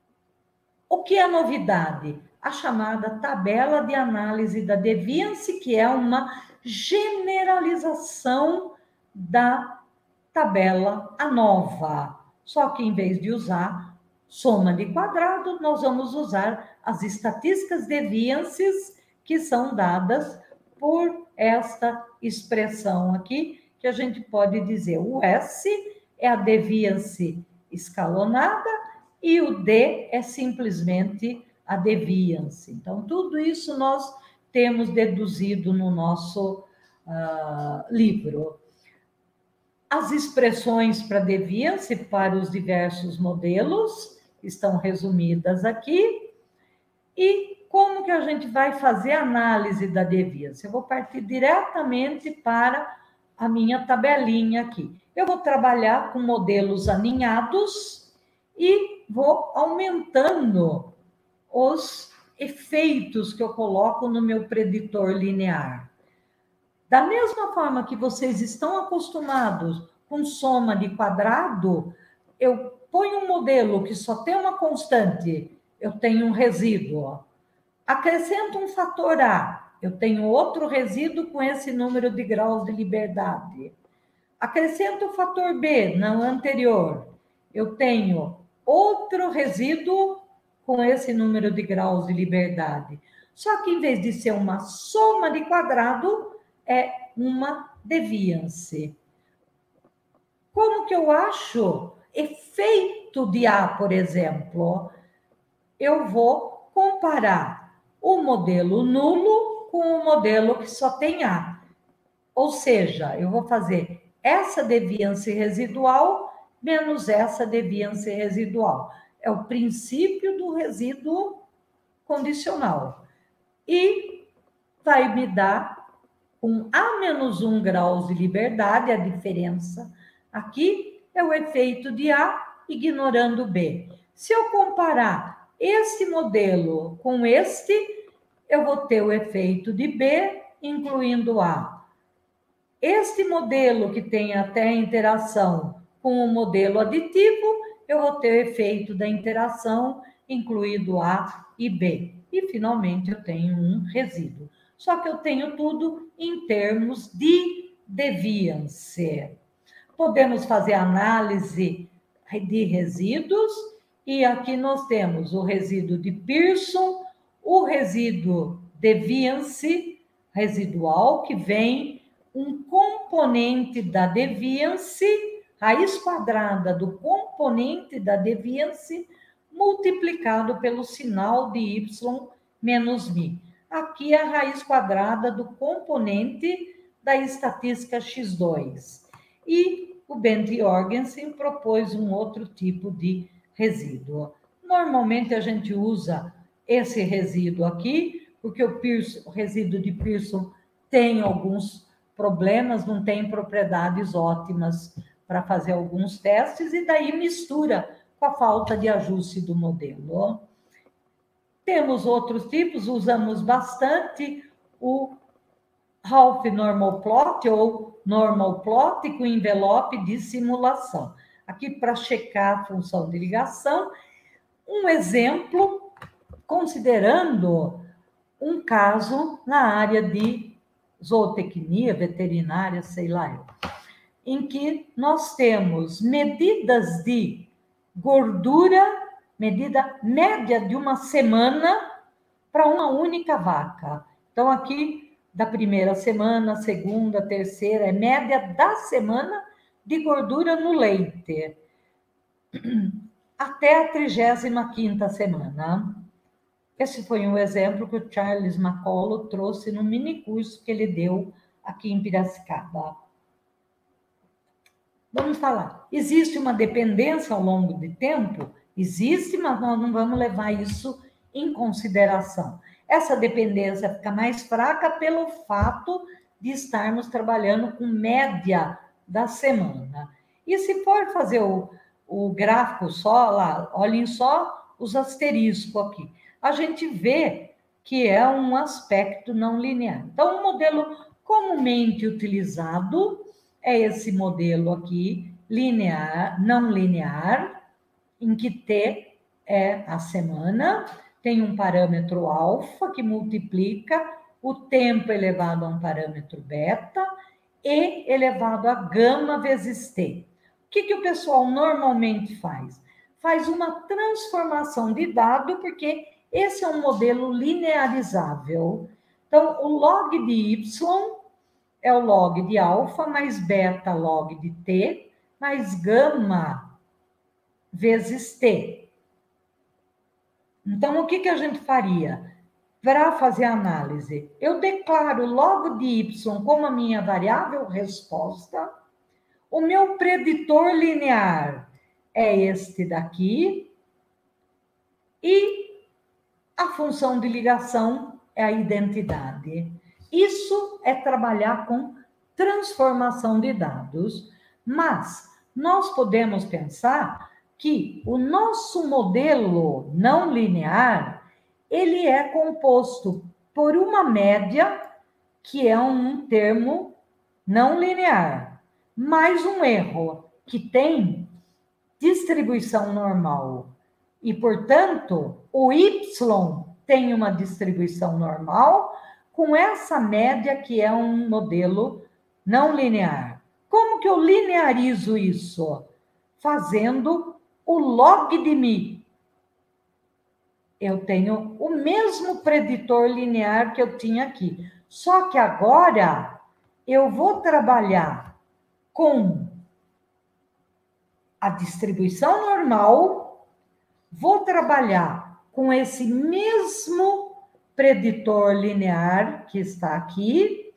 O que é novidade? A chamada tabela de análise da deviance, que é uma generalização da tabela ANOVA. Só que, em vez de usar soma de quadrado, nós vamos usar as estatísticas deviances que são dadas por esta expressão aqui, que a gente pode dizer o S é a deviance escalonada e o D é simplesmente a deviance. Então, tudo isso nós temos deduzido no nosso livro. As expressões para deviance para os diversos modelos estão resumidas aqui. E como que a gente vai fazer a análise da deviance? Eu vou partir diretamente para a minha tabelinha aqui. Eu vou trabalhar com modelos aninhados e vou aumentando os efeitos que eu coloco no meu preditor linear. Da mesma forma que vocês estão acostumados com soma de quadrado, eu ponho um modelo que só tem uma constante, eu tenho um resíduo. Acrescento um fator A, eu tenho outro resíduo com esse número de graus de liberdade. Acrescento o fator B no anterior, eu tenho outro resíduo com esse número de graus de liberdade. Só que, em vez de ser uma soma de quadrado, é uma deviance. Como que eu acho efeito de A, por exemplo? Eu vou comparar o modelo nulo com o modelo que só tem A. Ou seja, eu vou fazer essa deviance residual menos essa deviance residual. É o princípio do resíduo condicional. E vai me dar com A menos 1 graus de liberdade, a diferença aqui é o efeito de A ignorando B. Se eu comparar esse modelo com este, eu vou ter o efeito de B incluindo A. Este modelo que tem até interação com o modelo aditivo, eu vou ter o efeito da interação incluído A e B. E, finalmente, eu tenho um resíduo. Só que eu tenho tudo em termos de deviance. Podemos fazer análise de resíduos, e aqui nós temos o resíduo de Pearson, o resíduo deviance residual, que vem um componente da deviance, raiz quadrada do componente da deviance, multiplicado pelo sinal de y menos μ. Aqui é a raiz quadrada do componente da estatística x2. E o Bent Jorgensen propôs um outro tipo de resíduo. Normalmente a gente usa esse resíduo aqui, porque o resíduo de Pearson tem alguns problemas, não tem propriedades ótimas para fazer alguns testes, e daí mistura com a falta de ajuste do modelo. Temos outros tipos, usamos bastante o Half Normal Plot ou Normal Plot com envelope de simulação. Aqui para checar a função de ligação, um exemplo, considerando um caso na área de zootecnia, veterinária, sei lá eu, em que nós temos medidas de gordura, medida média de uma semana para uma única vaca. Então, aqui, da primeira semana, segunda, terceira, é média da semana de gordura no leite, até a 35ª semana. Esse foi um exemplo que o Charles McCullough trouxe no minicurso que ele deu aqui em Piracicaba. Vamos falar, existe uma dependência ao longo de tempo? Existe, mas nós não vamos levar isso em consideração. Essa dependência fica mais fraca pelo fato de estarmos trabalhando com média da semana. E se for fazer o gráfico só, lá, olhem só os asteriscos aqui, a gente vê que é um aspecto não linear. Então, o modelo comumente utilizado é esse modelo aqui, linear, não linear, em que T é a semana, tem um parâmetro alfa que multiplica o tempo elevado a um parâmetro beta e elevado a gama vezes T. O que o pessoal normalmente faz? Faz uma transformação de dado, porque esse é um modelo linearizável. Então, o log de Y é o log de alfa mais beta log de T mais gama vezes T. Então, o que a gente faria? Para fazer a análise, eu declaro log de Y como a minha variável resposta, o meu preditor linear é este daqui, e a função de ligação é a identidade. Isso é trabalhar com transformação de dados, mas nós podemos pensar que o nosso modelo não linear, ele é composto por uma média, que é um termo não linear, mais um erro, que tem distribuição normal. E, portanto, o Y tem uma distribuição normal com essa média, que é um modelo não linear. Como que eu linearizo isso? Fazendo o log de μ. Eu tenho o mesmo preditor linear que eu tinha aqui. Só que agora eu vou trabalhar com a distribuição normal, vou trabalhar com esse mesmo preditor linear que está aqui,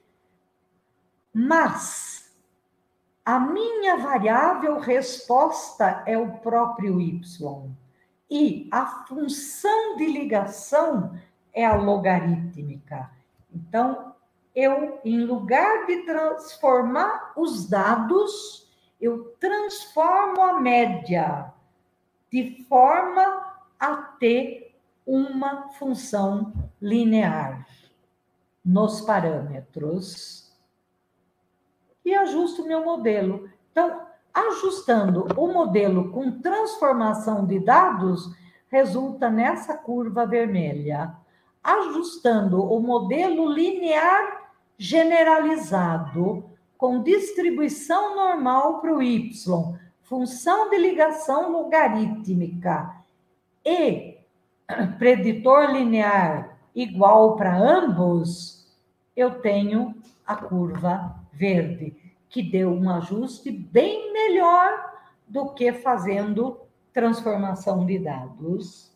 mas a minha variável resposta é o próprio y. E a função de ligação é a logarítmica. Então, eu, em lugar de transformar os dados, eu transformo a média de forma a ter uma função linear nos parâmetros. E ajusto o meu modelo. Então, ajustando o modelo com transformação de dados, resulta nessa curva vermelha. Ajustando o modelo linear generalizado, com distribuição normal para o y, função de ligação logarítmica e preditor linear igual para ambos, eu tenho a curva verde, que deu um ajuste bem melhor do que fazendo transformação de dados.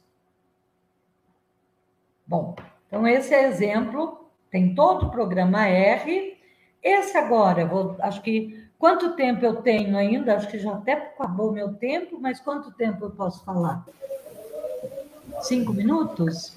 Bom, então esse é exemplo, tem todo o programa R. Esse agora, acho que, quanto tempo eu tenho ainda? Acho que já até acabou o meu tempo, mas quanto tempo eu posso falar? 5 minutos?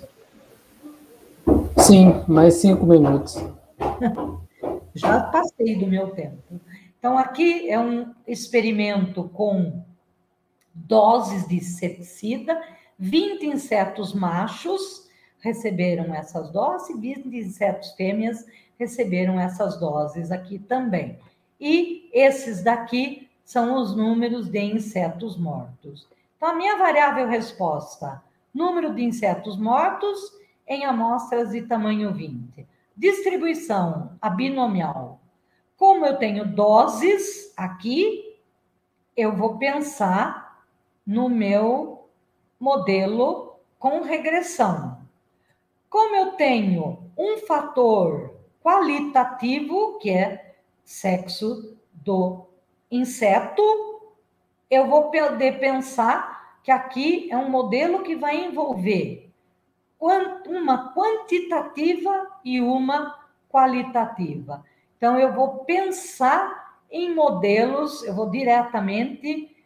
Sim, mais 5 minutos. Já passei do meu tempo. Então, aqui é um experimento com doses de inseticida, 20 insetos machos receberam essas doses, 20 insetos fêmeas receberam essas doses aqui também. E esses daqui são os números de insetos mortos. Então, a minha variável resposta, número de insetos mortos em amostras de tamanho 20. Distribuição, a binomial. Como eu tenho doses aqui, eu vou pensar no meu modelo com regressão. Como eu tenho um fator qualitativo, que é sexo do inseto, eu vou poder pensar que aqui é um modelo que vai envolver uma quantitativa e uma qualitativa. Então, eu vou pensar em modelos, eu vou diretamente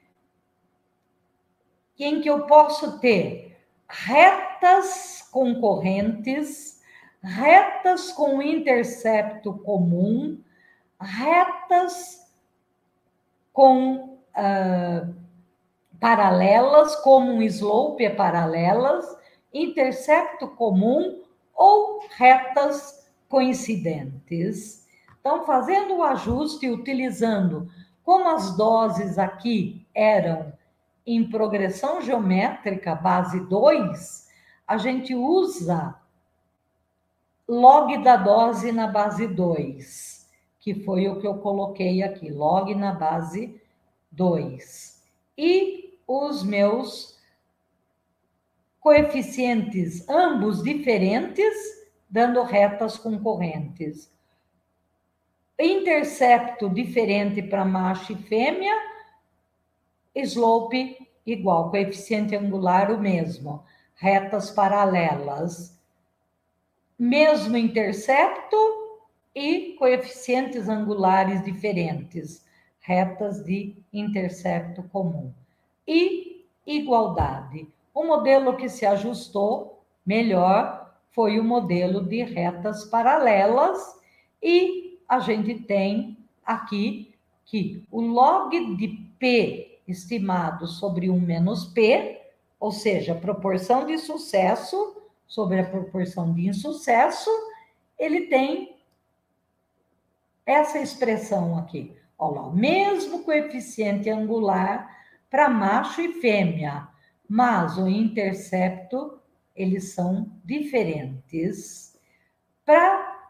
em que eu posso ter retas concorrentes, retas com intercepto comum, retas com paralelas, como um slope é paralelas, intercepto comum ou retas coincidentes. Então, fazendo o ajuste e utilizando, como as doses aqui eram em progressão geométrica base 2, a gente usa log da dose na base 2, que foi o que eu coloquei aqui, log na base 2. E os meus coeficientes, ambos diferentes, dando retas concorrentes. Intercepto diferente para macho e fêmea, slope igual, coeficiente angular o mesmo, retas paralelas. Mesmo intercepto e coeficientes angulares diferentes, retas de intercepto comum. E igualdade. O modelo que se ajustou melhor foi o modelo de retas paralelas, e a gente tem aqui que o log de P estimado sobre 1 menos P, ou seja, a proporção de sucesso sobre a proporção de insucesso, ele tem essa expressão aqui. Olha lá, o mesmo coeficiente angular para macho e fêmea, mas o intercepto, eles são diferentes. Para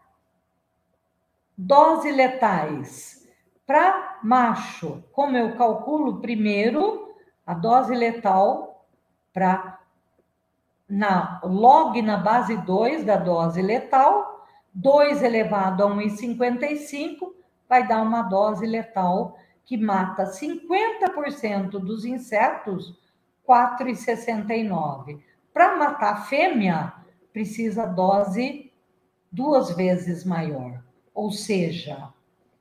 doses letais, para macho, como eu calculo primeiro a dose letal log na base 2 da dose letal, 2 elevado a 1,55 vai dar uma dose letal que mata 50% dos insetos, 4,69. Para matar a fêmea, precisa dose 2 vezes maior. Ou seja,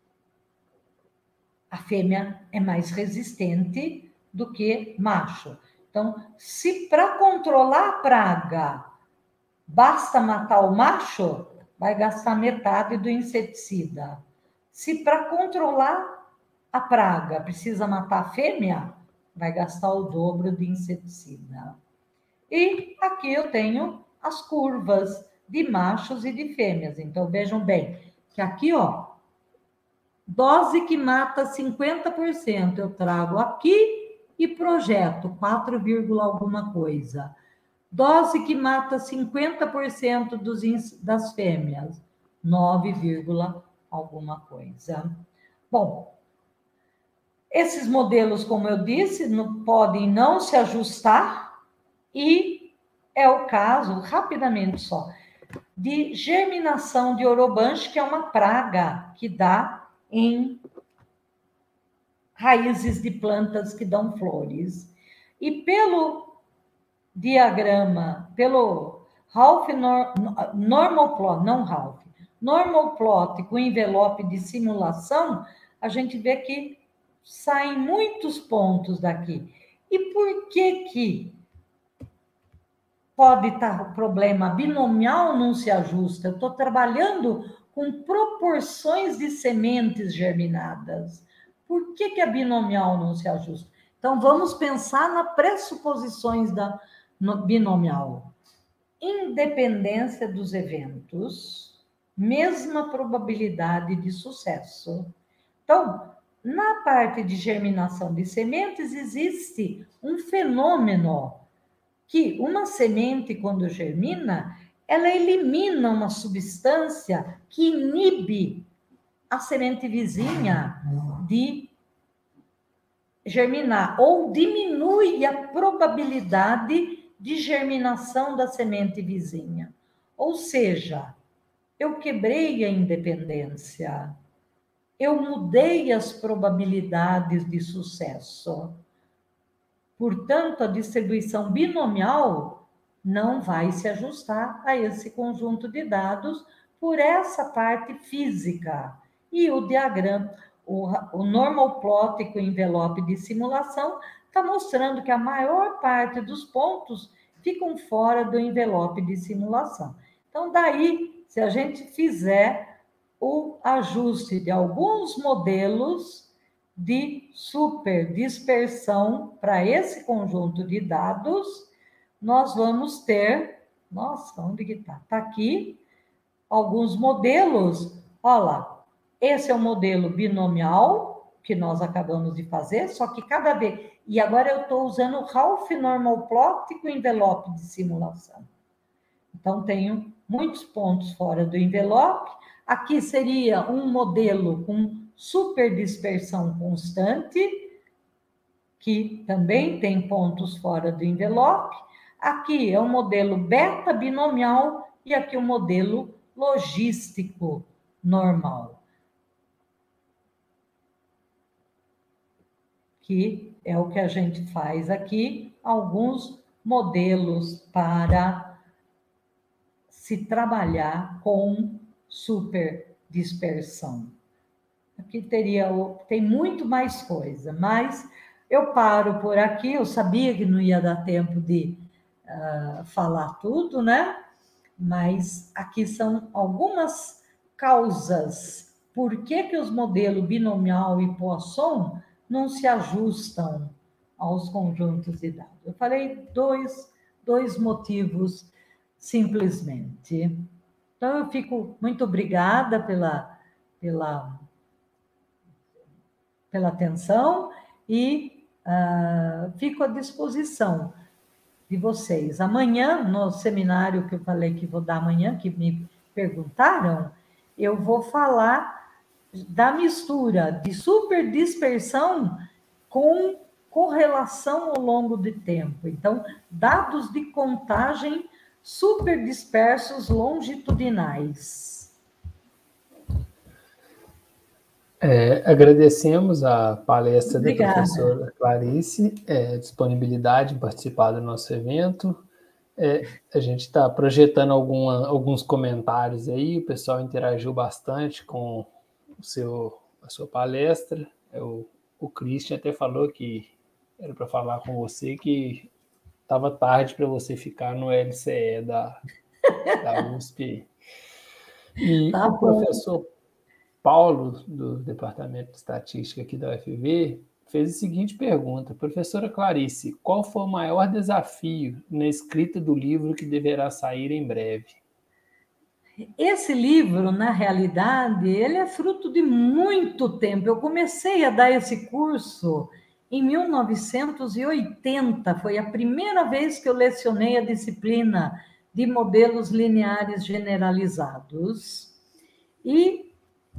a fêmea é mais resistente do que macho. Então, se para controlar a praga basta matar o macho, vai gastar metade do inseticida. Se para controlar a praga precisa matar a fêmea, vai gastar o dobro de inseticida. E aqui eu tenho as curvas de machos e de fêmeas. Então, vejam bem, que aqui, ó, dose que mata 50%, eu trago aqui e projeto 4, alguma coisa. Dose que mata 50% das fêmeas, 9, alguma coisa. Bom, esses modelos, como eu disse, podem não se ajustar e é o caso, rapidamente só, de germinação de orobanche, que é uma praga que dá em raízes de plantas que dão flores. E pelo diagrama, pelo normal plot, não Ralph, normal plot com envelope de simulação, a gente vê que saem muitos pontos daqui. E por que pode estar o problema? Binomial não se ajusta. Eu estou trabalhando com proporções de sementes germinadas. Por que a binomial não se ajusta? Então, vamos pensar nas pressuposições da binomial. Independência dos eventos, mesma probabilidade de sucesso. Então, na parte de germinação de sementes, existe um fenômeno que uma semente, quando germina, ela elimina uma substância que inibe a semente vizinha de germinar, ou diminui a probabilidade de germinação da semente vizinha. Ou seja, eu quebrei a independência, eu mudei as probabilidades de sucesso. Portanto, a distribuição binomial não vai se ajustar a esse conjunto de dados por essa parte física. E o diagrama, o normal plot com envelope de simulação, está mostrando que a maior parte dos pontos ficam fora do envelope de simulação. Então, daí, se a gente fizer o ajuste de alguns modelos de superdispersão para esse conjunto de dados, nós vamos ter... Nossa, onde que está? Está aqui alguns modelos. Olha lá, esse é o modelo binomial que nós acabamos de fazer, só que cada vez... E agora eu estou usando o Ralph Normal Plot com envelope de simulação. Então, tenho muitos pontos fora do envelope. Aqui seria um modelo com superdispersão constante, que também tem pontos fora do envelope. Aqui é um modelo beta binomial e aqui o modelo logístico normal, que é o que a gente faz aqui, alguns modelos para se trabalhar com superdispersão. Aqui tem muito mais coisa, mas eu paro por aqui. Eu sabia que não ia dar tempo de falar tudo, né? Mas aqui são algumas causas. Por que os modelos binomial e Poisson não se ajustam aos conjuntos de dados? Eu falei dois motivos, simplesmente. Então, eu fico muito obrigada pela atenção e fico à disposição de vocês. Amanhã, no seminário que eu falei que vou dar amanhã, que me perguntaram, eu vou falar da mistura de superdispersão com correlação ao longo do tempo. Então, dados de contagem superdispersos longitudinais. Agradecemos a palestra da Obrigada. professora Clarice, disponibilidade em participar do nosso evento. A gente está projetando alguns comentários aí, o pessoal interagiu bastante com a sua palestra. O Christian até falou que era para falar com você que estava tarde para você ficar no LCE da USP. E Tá o bom. professor Paulo, do Departamento de Estatística aqui da UFV, fez a seguinte pergunta: professora Clarice, qual foi o maior desafio na escrita do livro que deverá sair em breve? Esse livro, na realidade, ele é fruto de muito tempo. Eu comecei a dar esse curso em 1980, foi a primeira vez que eu lecionei a disciplina de modelos lineares generalizados. E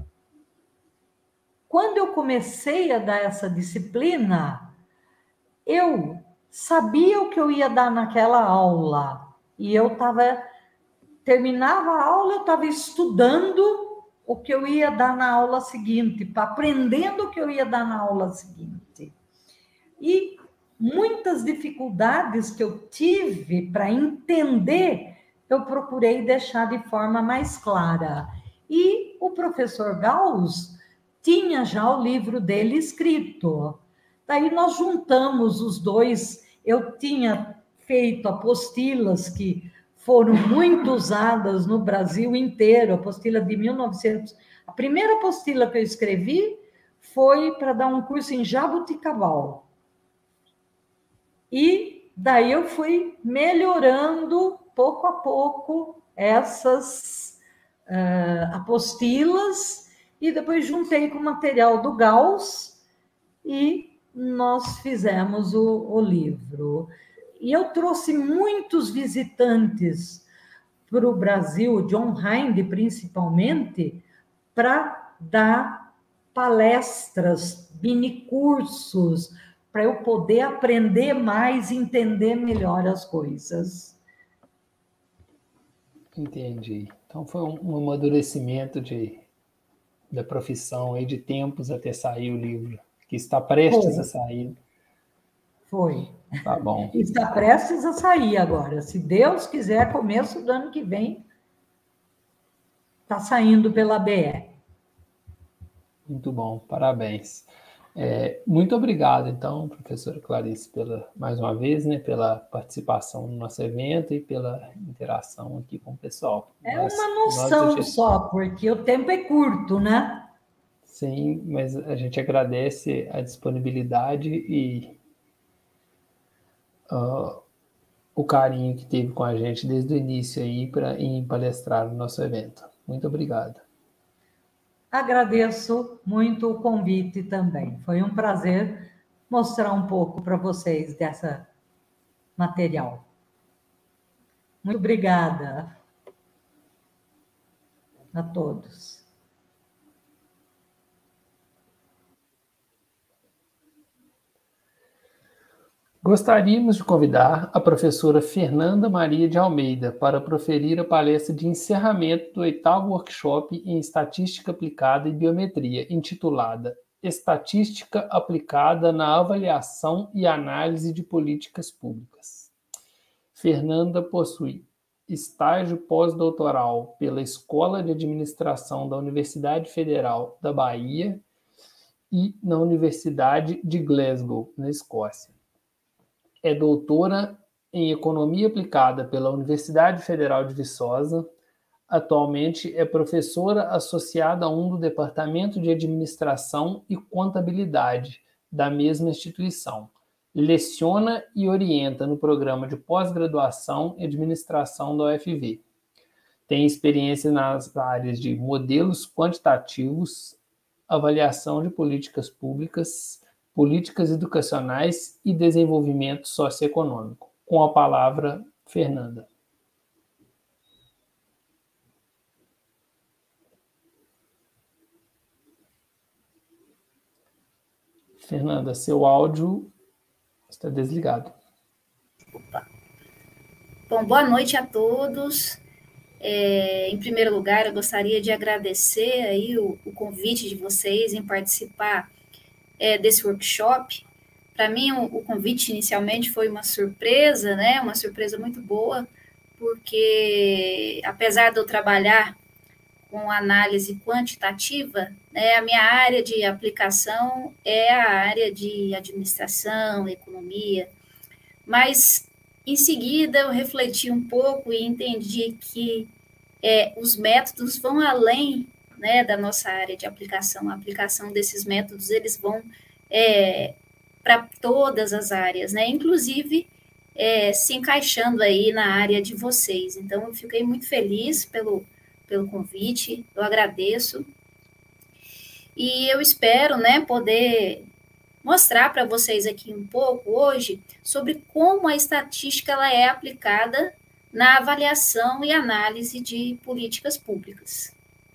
quando eu comecei a dar essa disciplina, eu sabia o que eu ia dar naquela aula. E eu terminava a aula, eu estava estudando o que eu ia dar na aula seguinte, aprendendo o que eu ia dar na aula seguinte. E muitas dificuldades que eu tive para entender, eu procurei deixar de forma mais clara. E o professor Gauss tinha já o livro dele escrito. Daí nós juntamos os dois. Eu tinha feito apostilas que foram muito usadas no Brasil inteiro, apostila de 1900. A primeira apostila que eu escrevi foi para dar um curso em Jabuticabal. E daí eu fui melhorando pouco a pouco essas apostilas e depois juntei com o material do Gauss e nós fizemos o livro. E eu trouxe muitos visitantes para o Brasil, John Hind principalmente, para dar palestras, minicursos, para eu poder aprender mais, entender melhor as coisas. Entendi. Então foi um amadurecimento da profissão aí de tempos até sair o livro, que está prestes a sair. Foi. Tá bom. Está prestes a sair agora. Se Deus quiser, começo do ano que vem, está saindo pela BE. Muito bom, parabéns. Muito obrigado, então, professora Clarice, mais uma vez, né, pela participação no nosso evento e pela interação aqui com o pessoal. É uma noção só, porque o tempo é curto, né? Sim, mas a gente agradece a disponibilidade e o carinho que teve com a gente desde o início aí em palestrar no nosso evento. Muito obrigado. Agradeço muito o convite também. Foi um prazer mostrar um pouco para vocês dessa material. Muito obrigada a todos. Gostaríamos de convidar a professora Fernanda Maria de Almeida para proferir a palestra de encerramento do 8º workshop em Estatística Aplicada e Biometria, intitulada Estatística Aplicada na Avaliação e Análise de Políticas Públicas. Fernanda possui estágio pós-doutoral pela Escola de Administração da Universidade Federal da Bahia e na Universidade de Glasgow, na Escócia. É doutora em Economia Aplicada pela Universidade Federal de Viçosa. Atualmente é professora associada 1 do Departamento de Administração e Contabilidade da mesma instituição. Leciona e orienta no programa de pós-graduação em administração da UFV. Tem experiência nas áreas de modelos quantitativos, avaliação de políticas públicas, políticas educacionais e desenvolvimento socioeconômico. Com a palavra, Fernanda. Fernanda, seu áudio está desligado. Opa. Bom, boa noite a todos. Em primeiro lugar, eu gostaria de agradecer aí o convite de vocês em participar desse workshop. Para mim, o convite inicialmente foi uma surpresa, né? Uma surpresa muito boa, porque apesar de eu trabalhar com análise quantitativa, né, a minha área de aplicação é a área de administração, economia, mas em seguida eu refleti um pouco e entendi que os métodos vão além, né, da nossa área de aplicação. A aplicação desses métodos, eles vão para todas as áreas, né, inclusive se encaixando aí na área de vocês. Então, eu fiquei muito feliz pelo convite, eu agradeço. E eu espero, né, poder mostrar para vocês aqui um pouco hoje sobre como a estatística ela é aplicada na avaliação e análise de políticas públicas.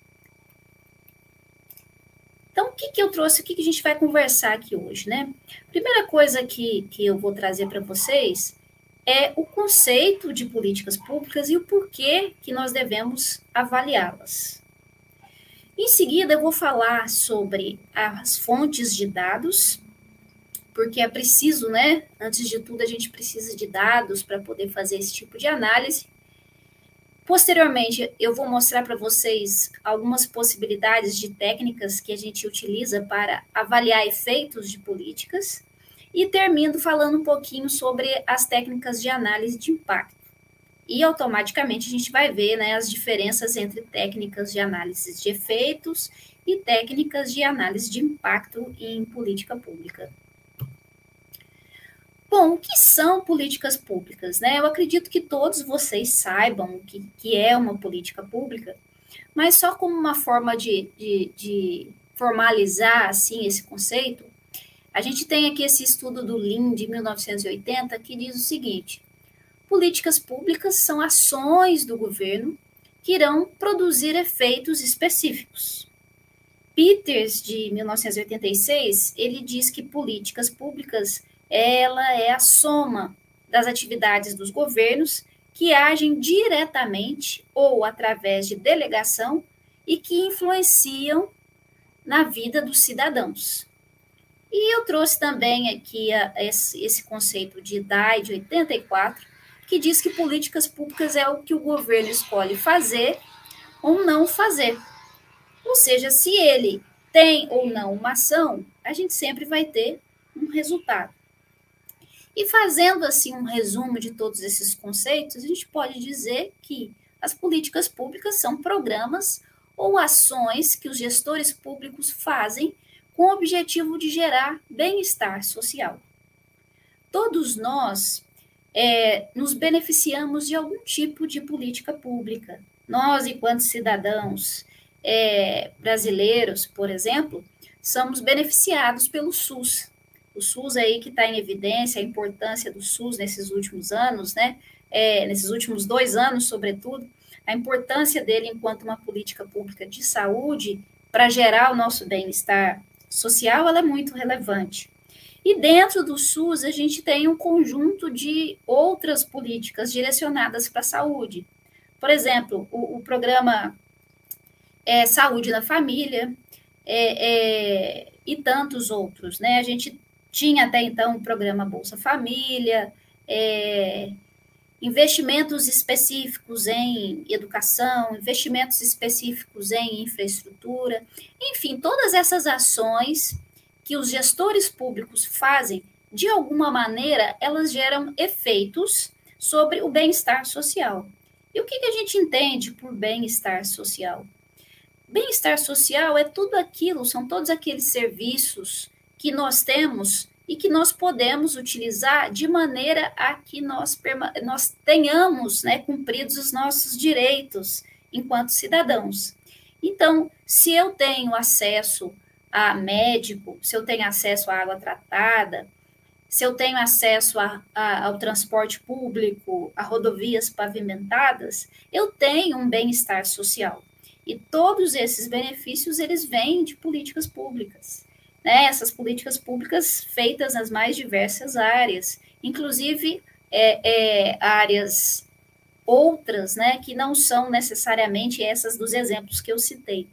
Então, o que eu trouxe, o que a gente vai conversar aqui hoje, né? Primeira coisa que eu vou trazer para vocês é o conceito de políticas públicas e o porquê que nós devemos avaliá-las. Em seguida, eu vou falar sobre as fontes de dados, porque é preciso, né? Antes de tudo, a gente precisa de dados para poder fazer esse tipo de análise. Posteriormente, eu vou mostrar para vocês algumas possibilidades de técnicas que a gente utiliza para avaliar efeitos de políticas. E termino falando um pouquinho sobre as técnicas de análise de impacto. E automaticamente a gente vai ver, né, as diferenças entre técnicas de análise de efeitos e técnicas de análise de impacto em política pública. Bom, o que são políticas públicas, né? Eu acredito que todos vocês saibam o que é uma política pública, mas só como uma forma de formalizar, assim, esse conceito, a gente tem aqui esse estudo do Lean de 1980 que diz o seguinte: políticas públicas são ações do governo que irão produzir efeitos específicos. Peters, de 1986, ele diz que políticas públicas ela é a soma das atividades dos governos que agem diretamente ou através de delegação e que influenciam na vida dos cidadãos. E eu trouxe também aqui esse conceito de DAI de 84, que diz que políticas públicas é o que o governo escolhe fazer ou não fazer. Ou seja, se ele tem ou não uma ação, a gente sempre vai ter um resultado. E fazendo assim um resumo de todos esses conceitos, a gente pode dizer que as políticas públicas são programas ou ações que os gestores públicos fazem com o objetivo de gerar bem-estar social. Todos nós nos beneficiamos de algum tipo de política pública. Nós, enquanto cidadãos brasileiros, por exemplo, somos beneficiados pelo SUS. O SUS aí que está em evidência, a importância do SUS nesses últimos anos, né? Nesses últimos 2 anos, sobretudo, a importância dele enquanto uma política pública de saúde para gerar o nosso bem-estar social, ela é muito relevante. E dentro do SUS, a gente tem um conjunto de outras políticas direcionadas para a saúde. Por exemplo, o programa Saúde na Família e tantos outros, né? A gente tinha até então o programa Bolsa Família, investimentos específicos em educação, investimentos específicos em infraestrutura, enfim, todas essas ações que os gestores públicos fazem, de alguma maneira, elas geram efeitos sobre o bem-estar social. E o que a gente entende por bem-estar social? Bem-estar social é tudo aquilo, são todos aqueles serviços que nós temos e que nós podemos utilizar de maneira a que nós tenhamos, né, cumpridos os nossos direitos enquanto cidadãos. Então, se eu tenho acesso a médico, se eu tenho acesso à água tratada, se eu tenho acesso ao transporte público, a rodovias pavimentadas, eu tenho um bem-estar social. E todos esses benefícios, eles vêm de políticas públicas. Né? Essas políticas públicas feitas nas mais diversas áreas, inclusive áreas outras, né, que não são necessariamente essas dos exemplos que eu citei.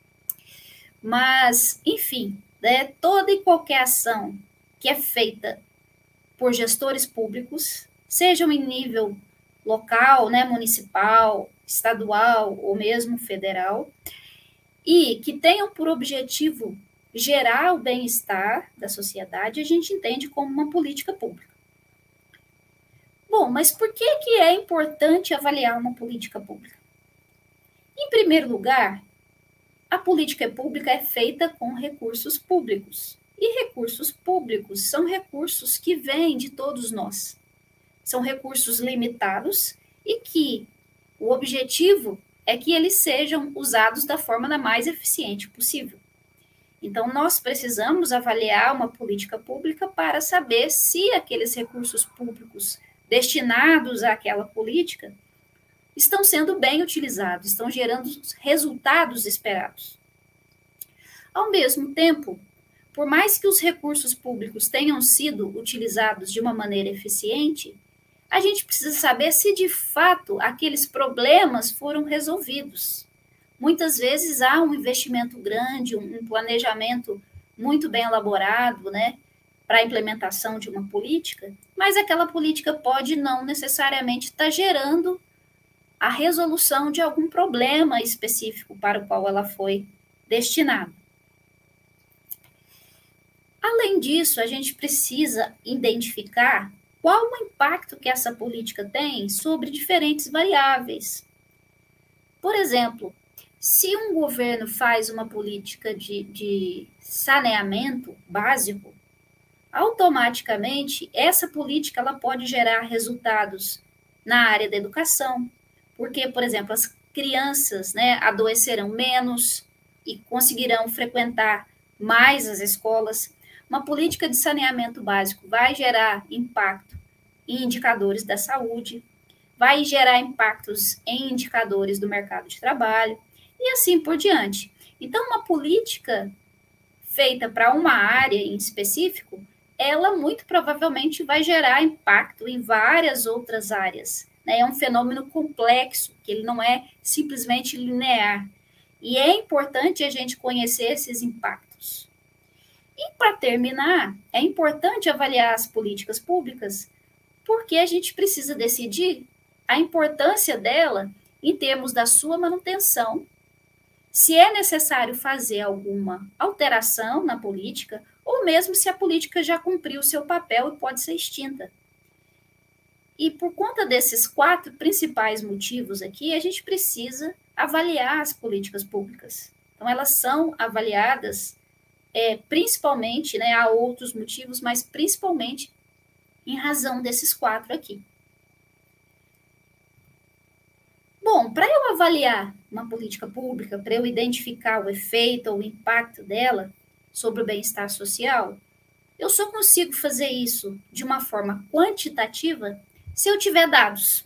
Mas, enfim, né, toda e qualquer ação que é feita por gestores públicos, sejam em nível local, né, municipal, estadual ou mesmo federal, e que tenham por objetivo gerar o bem-estar da sociedade, a gente entende como uma política pública. Bom, mas por que é importante avaliar uma política pública? Em primeiro lugar, a política pública é feita com recursos públicos. E recursos públicos são recursos que vêm de todos nós. São recursos limitados e que o objetivo é que eles sejam usados da forma mais eficiente possível. Então, nós precisamos avaliar uma política pública para saber se aqueles recursos públicos destinados àquela política estão sendo bem utilizados, estão gerando os resultados esperados. Ao mesmo tempo, por mais que os recursos públicos tenham sido utilizados de uma maneira eficiente, a gente precisa saber se de fato aqueles problemas foram resolvidos. Muitas vezes há um investimento grande, um planejamento muito bem elaborado, né, para a implementação de uma política, mas aquela política pode não necessariamente estar gerando a resolução de algum problema específico para o qual ela foi destinada. Além disso, a gente precisa identificar qual o impacto que essa política tem sobre diferentes variáveis. Por exemplo, se um governo faz uma política de saneamento básico, automaticamente essa política ela pode gerar resultados na área da educação, porque, por exemplo, as crianças, né, adoecerão menos e conseguirão frequentar mais as escolas. Uma política de saneamento básico vai gerar impacto em indicadores da saúde, vai gerar impactos em indicadores do mercado de trabalho, e assim por diante. Então, uma política feita para uma área em específico, ela muito provavelmente vai gerar impacto em várias outras áreas. Né? É um fenômeno complexo, que ele não é simplesmente linear. E é importante a gente conhecer esses impactos. E, para terminar, é importante avaliar as políticas públicas, porque a gente precisa decidir a importância dela em termos da sua manutenção, se é necessário fazer alguma alteração na política, ou mesmo se a política já cumpriu o seu papel e pode ser extinta. E por conta desses 4 principais motivos aqui, a gente precisa avaliar as políticas públicas. Então, elas são avaliadas principalmente, né, há outros motivos, mas principalmente em razão desses 4 aqui. Bom, para eu avaliar uma política pública, para eu identificar o efeito ou o impacto dela sobre o bem-estar social, eu só consigo fazer isso de uma forma quantitativa se eu tiver dados.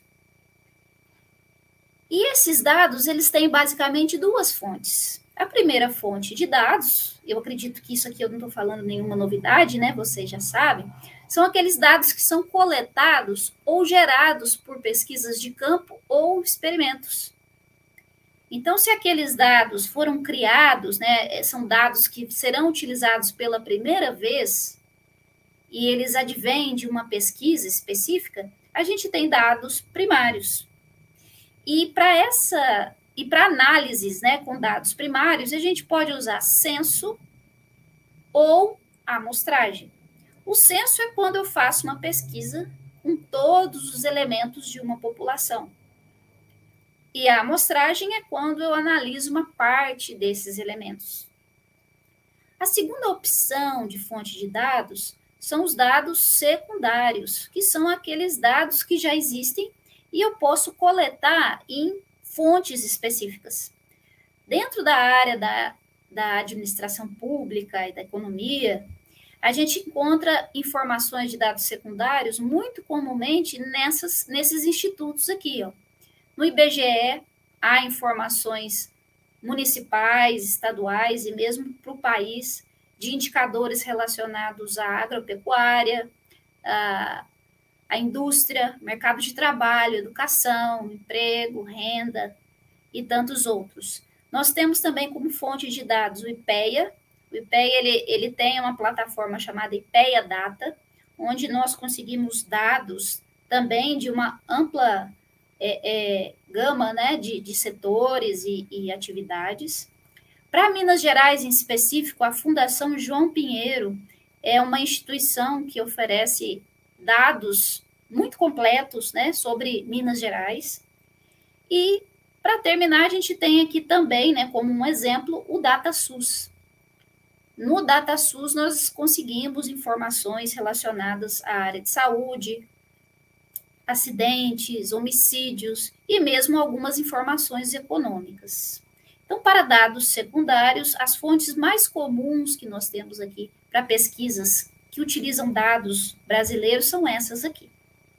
E esses dados, eles têm basicamente 2 fontes. A primeira fonte de dados, eu acredito que isso aqui eu não estou falando nenhuma novidade, né? Vocês já sabem, são aqueles dados que são coletados ou gerados por pesquisas de campo ou experimentos. Então, se aqueles dados foram criados, né, são dados que serão utilizados pela primeira vez, e eles advêm de uma pesquisa específica, a gente tem dados primários. E para análises, né, com dados primários, a gente pode usar censo ou amostragem. O censo é quando eu faço uma pesquisa com todos os elementos de uma população. E a amostragem é quando eu analiso uma parte desses elementos. A segunda opção de fonte de dados são os dados secundários, que são aqueles dados que já existem e eu posso coletar em fontes específicas. Dentro da área da administração pública e da economia, a gente encontra informações de dados secundários muito comumente nesses institutos aqui. Ó. No IBGE, há informações municipais, estaduais e mesmo para o país de indicadores relacionados à agropecuária, a indústria, mercado de trabalho, educação, emprego, renda e tantos outros. Nós temos também como fonte de dados o IPEA. O IPEA ele tem uma plataforma chamada IPEA Data, onde nós conseguimos dados também de uma ampla gama, né, de setores e atividades. Para Minas Gerais, em específico, a Fundação João Pinheiro é uma instituição que oferece dados muito completos, né, sobre Minas Gerais. E, para terminar, a gente tem aqui também, né, como um exemplo, o DataSUS. No DataSUS, nós conseguimos informações relacionadas à área de saúde, acidentes, homicídios e mesmo algumas informações econômicas. Então, para dados secundários, as fontes mais comuns que nós temos aqui para pesquisas que utilizam dados brasileiros são essas aqui.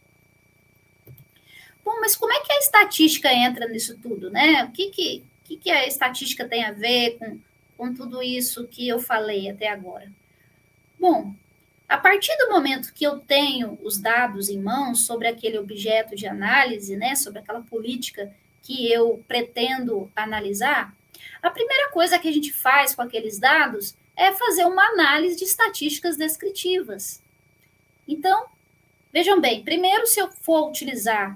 Bom, mas como é que a estatística entra nisso tudo, né? O que a estatística tem a ver com tudo isso que eu falei até agora? Bom, a partir do momento que eu tenho os dados em mãos sobre aquele objeto de análise, né, sobre aquela política que eu pretendo analisar, a primeira coisa que a gente faz com aqueles dados é fazer uma análise de estatísticas descritivas. Então, vejam bem, primeiro, se eu for utilizar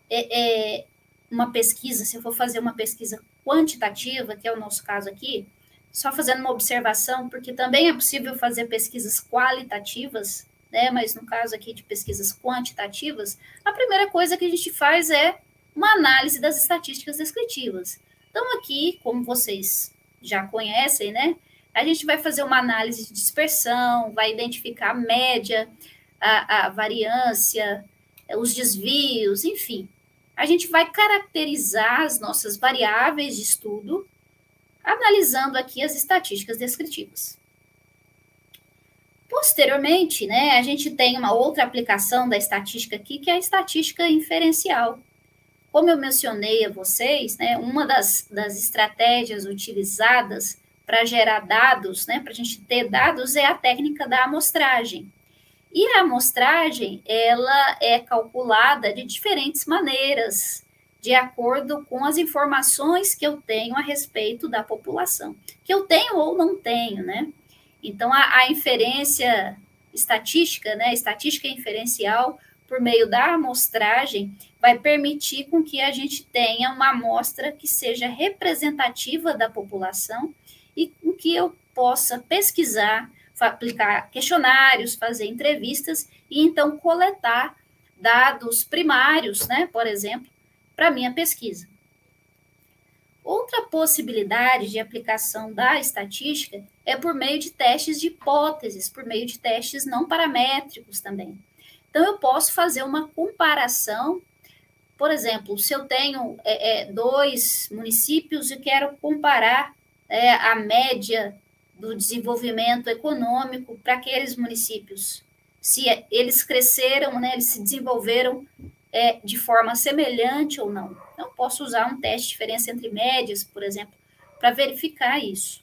uma pesquisa, se eu for fazer uma pesquisa quantitativa, que é o nosso caso aqui, só fazendo uma observação, porque também é possível fazer pesquisas qualitativas, né, mas no caso aqui de pesquisas quantitativas, a primeira coisa que a gente faz é uma análise das estatísticas descritivas. Então, aqui, como vocês já conhecem, né, a gente vai fazer uma análise de dispersão, vai identificar a média, a variância, os desvios, enfim. A gente vai caracterizar as nossas variáveis de estudo, analisando aqui as estatísticas descritivas. Posteriormente, né, a gente tem uma outra aplicação da estatística aqui, que é a estatística inferencial. Como eu mencionei a vocês, né, uma das estratégias utilizadas para gerar dados, né, para a gente ter dados, é a técnica da amostragem. E a amostragem, ela é calculada de diferentes maneiras, de acordo com as informações que eu tenho a respeito da população, que eu tenho ou não tenho, né? Então, a inferência estatística, né, a estatística inferencial, por meio da amostragem, vai permitir com que a gente tenha uma amostra que seja representativa da população e com que eu possa pesquisar, aplicar questionários, fazer entrevistas e, então, coletar dados primários, né, por exemplo, para a minha pesquisa. Outra possibilidade de aplicação da estatística é por meio de testes de hipóteses, por meio de testes não paramétricos também. Então, eu posso fazer uma comparação, por exemplo, se eu tenho dois municípios e quero comparar a média do desenvolvimento econômico para aqueles municípios, se eles cresceram, né, eles se desenvolveram de forma semelhante ou não. Então, posso usar um teste de diferença entre médias, por exemplo, para verificar isso.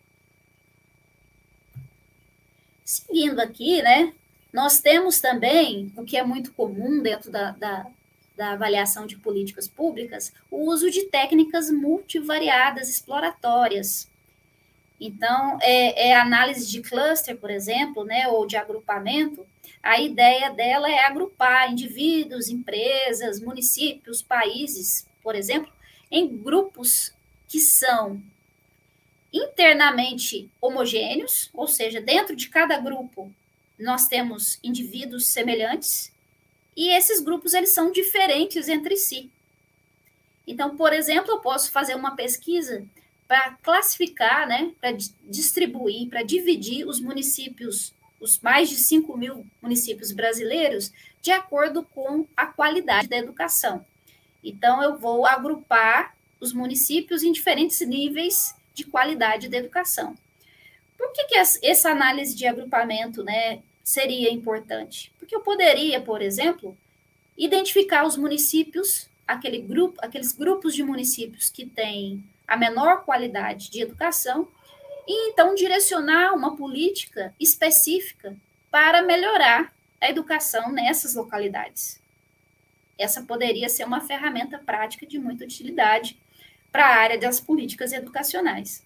Seguindo aqui, né, nós temos também, o que é muito comum dentro da avaliação de políticas públicas, o uso de técnicas multivariadas exploratórias. Então, a análise de cluster, por exemplo, né, ou de agrupamento, a ideia dela é agrupar indivíduos, empresas, municípios, países, por exemplo, em grupos que são internamente homogêneos, ou seja, dentro de cada grupo nós temos indivíduos semelhantes, e esses grupos eles são diferentes entre si. Então, por exemplo, eu posso fazer uma pesquisa para classificar, né, para distribuir, para dividir os municípios, os mais de 5.000 municípios brasileiros, de acordo com a qualidade da educação. Então, eu vou agrupar os municípios em diferentes níveis de qualidade da educação. Por que essa análise de agrupamento, né, seria importante? Porque eu poderia, por exemplo, identificar os municípios, aqueles grupos de municípios que têm a menor qualidade de educação, e então direcionar uma política específica para melhorar a educação nessas localidades. Essa poderia ser uma ferramenta prática de muita utilidade para a área das políticas educacionais.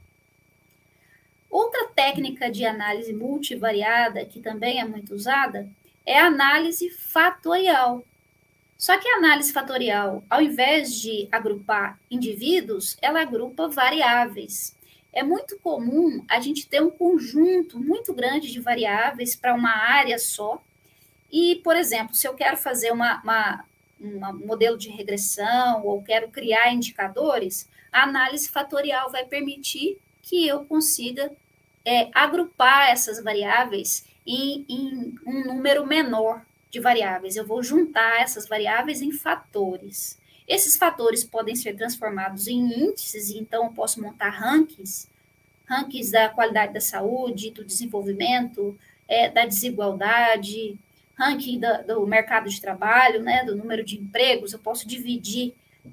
Outra técnica de análise multivariada, que também é muito usada, é a análise fatorial. Só que a análise fatorial, ao invés de agrupar indivíduos, ela agrupa variáveis. É muito comum a gente ter um conjunto muito grande de variáveis para uma área só. E, por exemplo, se eu quero fazer um modelo de regressão ou quero criar indicadores, a análise fatorial vai permitir que eu consiga agrupar essas variáveis em um número menor de variáveis. Eu vou juntar essas variáveis em fatores. Esses fatores podem ser transformados em índices, então eu posso montar rankings da qualidade da saúde, do desenvolvimento, da desigualdade, ranking do mercado de trabalho, né, do número de empregos. Eu posso dividir,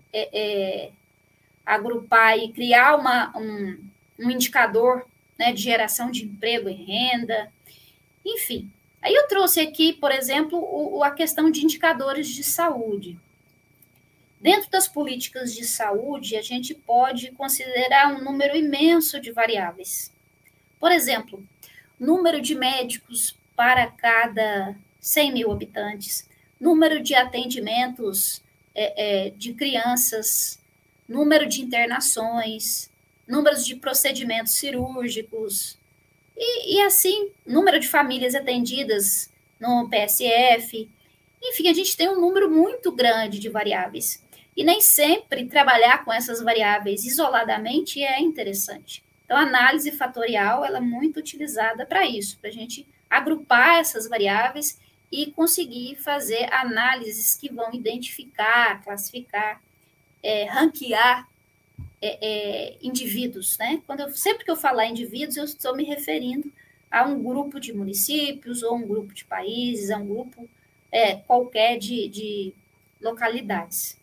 agrupar e criar um indicador, né, de geração de emprego e renda, enfim. Aí eu trouxe aqui, por exemplo, a questão de indicadores de saúde. Dentro das políticas de saúde, a gente pode considerar um número imenso de variáveis. Por exemplo, número de médicos para cada 100 mil habitantes, número de atendimentos de crianças, número de internações, números de procedimentos cirúrgicos, e assim, número de famílias atendidas no PSF. Enfim, a gente tem um número muito grande de variáveis. E nem sempre trabalhar com essas variáveis isoladamente é interessante. Então, a análise fatorial ela é muito utilizada para isso, para a gente agrupar essas variáveis e conseguir fazer análises que vão identificar, classificar, ranquear indivíduos, né? Sempre que eu falar indivíduos, eu estou me referindo a um grupo de municípios, ou um grupo de países, a um grupo qualquer de localidades.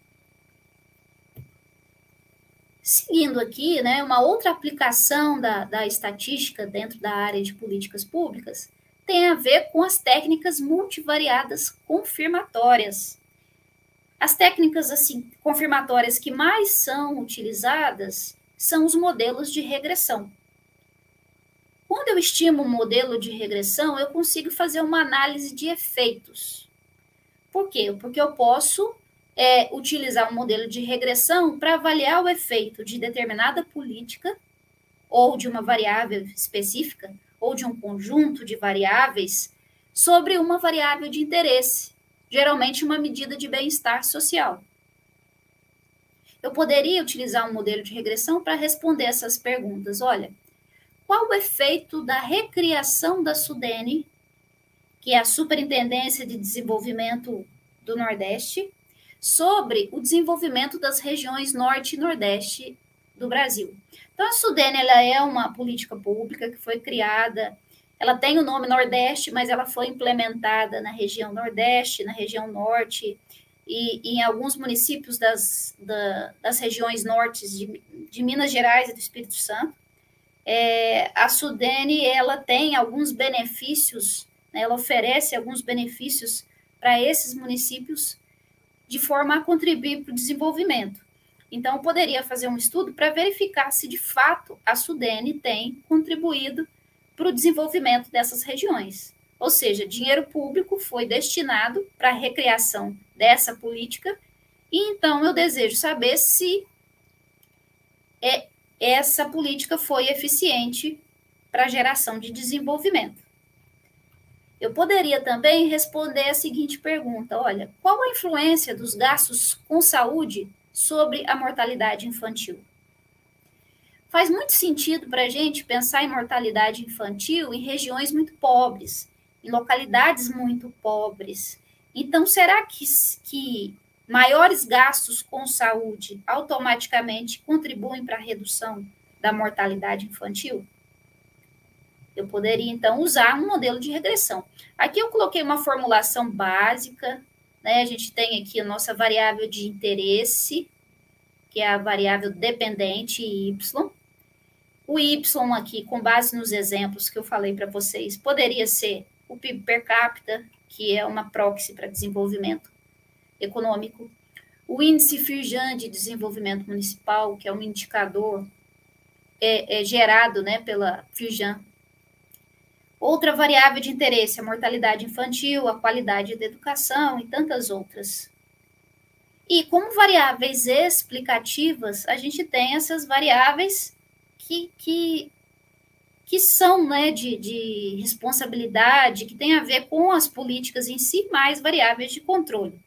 Seguindo aqui, né, uma outra aplicação da estatística dentro da área de políticas públicas tem a ver com as técnicas multivariadas confirmatórias. As técnicas assim confirmatórias que mais são utilizadas são os modelos de regressão. Quando eu estimo um modelo de regressão, eu consigo fazer uma análise de efeitos. Por quê? Porque eu posso utilizar um modelo de regressão para avaliar o efeito de determinada política ou de uma variável específica ou de um conjunto de variáveis sobre uma variável de interesse, geralmente uma medida de bem-estar social. Eu poderia utilizar um modelo de regressão para responder essas perguntas. Olha, qual o efeito da recriação da SUDENE, que é a Superintendência de Desenvolvimento do Nordeste, sobre o desenvolvimento das regiões Norte e Nordeste do Brasil? Então, a SUDENE ela é uma política pública que foi criada, ela tem o nome Nordeste, mas ela foi implementada na região Nordeste, na região Norte, e em alguns municípios das regiões nortes de Minas Gerais e do Espírito Santo. A SUDENE ela tem alguns benefícios, né, ela oferece alguns benefícios para esses municípios de forma a contribuir para o desenvolvimento. Então, eu poderia fazer um estudo para verificar se, de fato, a SUDENE tem contribuído para o desenvolvimento dessas regiões. Ou seja, dinheiro público foi destinado para a recriação dessa política, e então eu desejo saber se essa política foi eficiente para a geração de desenvolvimento. Eu poderia também responder a seguinte pergunta: olha, qual a influência dos gastos com saúde sobre a mortalidade infantil? Faz muito sentido para a gente pensar em mortalidade infantil em regiões muito pobres, em localidades muito pobres. Então, será que maiores gastos com saúde automaticamente contribuem para a redução da mortalidade infantil? Eu poderia, então, usar um modelo de regressão. Aqui eu coloquei uma formulação básica, né? A gente tem aqui a nossa variável de interesse, que é a variável dependente Y. O Y aqui, com base nos exemplos que eu falei para vocês, poderia ser o PIB per capita, que é uma proxy para desenvolvimento econômico, o índice Firjan de desenvolvimento municipal, que é um indicador gerado, né, pela Firjan. Outra variável de interesse, a mortalidade infantil, a qualidade da educação e tantas outras. E como variáveis explicativas, a gente tem essas variáveis que são, né, de responsabilidade, que tem a ver com as políticas em si, mais variáveis de controle.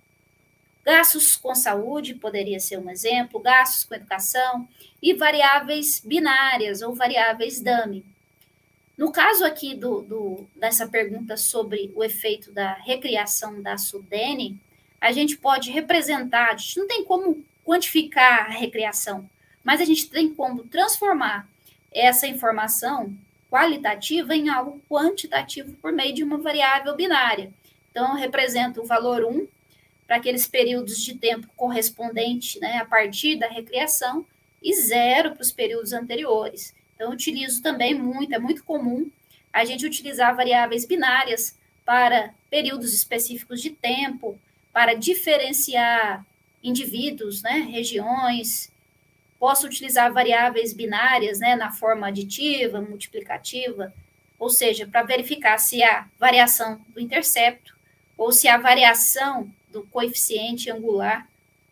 Gastos com saúde poderia ser um exemplo, gastos com educação, e variáveis binárias ou variáveis dummy. No caso aqui dessa pergunta sobre o efeito da recriação da SUDENE, a gente pode representar, a gente não tem como quantificar a recriação, mas a gente tem como transformar essa informação qualitativa em algo quantitativo por meio de uma variável binária. Então, eu represento o valor 1 para aqueles períodos de tempo correspondente, né, a partir da recriação, e 0 para os períodos anteriores. Então, eu utilizo também muito, é muito comum a gente utilizar variáveis binárias para períodos específicos de tempo, para diferenciar indivíduos, né, regiões. Posso utilizar variáveis binárias, né, na forma aditiva, multiplicativa, ou seja, para verificar se há variação do intercepto ou se há variação do coeficiente angular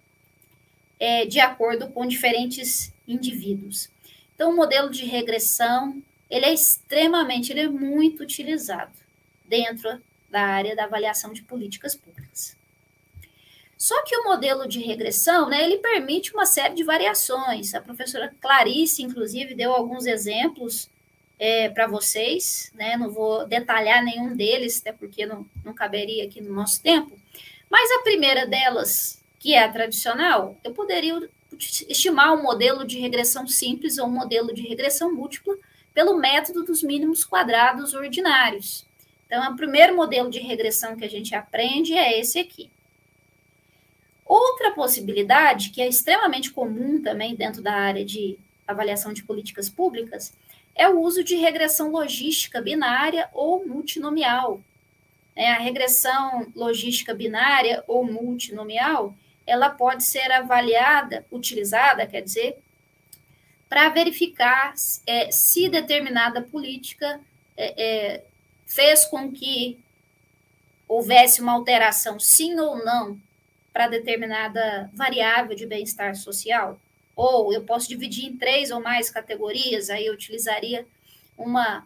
de acordo com diferentes indivíduos. Então, o modelo de regressão, ele é muito utilizado dentro da área da avaliação de políticas públicas. Só que o modelo de regressão, né, ele permite uma série de variações. A professora Clarice, inclusive, deu alguns exemplos para vocês, né, não vou detalhar nenhum deles, até porque não caberia aqui no nosso tempo, mas a primeira delas, que é a tradicional, eu poderia estimar um modelo de regressão simples ou um modelo de regressão múltipla pelo método dos mínimos quadrados ordinários. Então, o primeiro modelo de regressão que a gente aprende é esse aqui. Outra possibilidade, que é extremamente comum também dentro da área de avaliação de políticas públicas, é o uso de regressão logística binária ou multinomial. A regressão logística binária ou multinomial, ela pode ser utilizada, quer dizer, para verificar se determinada política fez com que houvesse uma alteração, sim ou não, para determinada variável de bem-estar social. Ou eu posso dividir em 3 ou mais categorias, aí eu utilizaria uma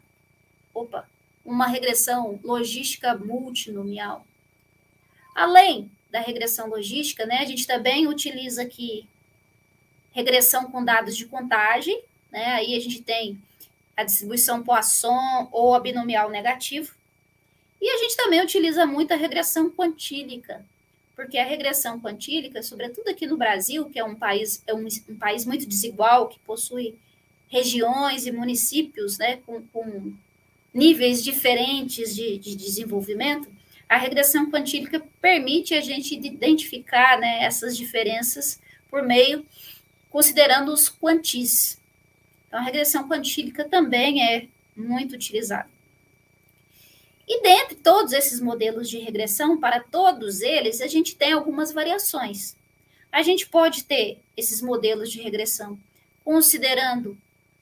regressão logística multinomial. Além da regressão logística, né, a gente também utiliza aqui regressão com dados de contagem, né, aí a gente tem a distribuição Poisson ou a binomial negativo, e a gente também utiliza muito a regressão quantílica, porque a regressão quantílica, sobretudo aqui no Brasil, que é um país muito desigual, que possui regiões e municípios, né, com níveis diferentes de desenvolvimento, a regressão quantílica permite a gente identificar, né, essas diferenças considerando os quantis. Então, a regressão quantílica também é muito utilizada. E dentre todos esses modelos de regressão, para todos eles, a gente tem algumas variações. A gente pode ter esses modelos de regressão considerando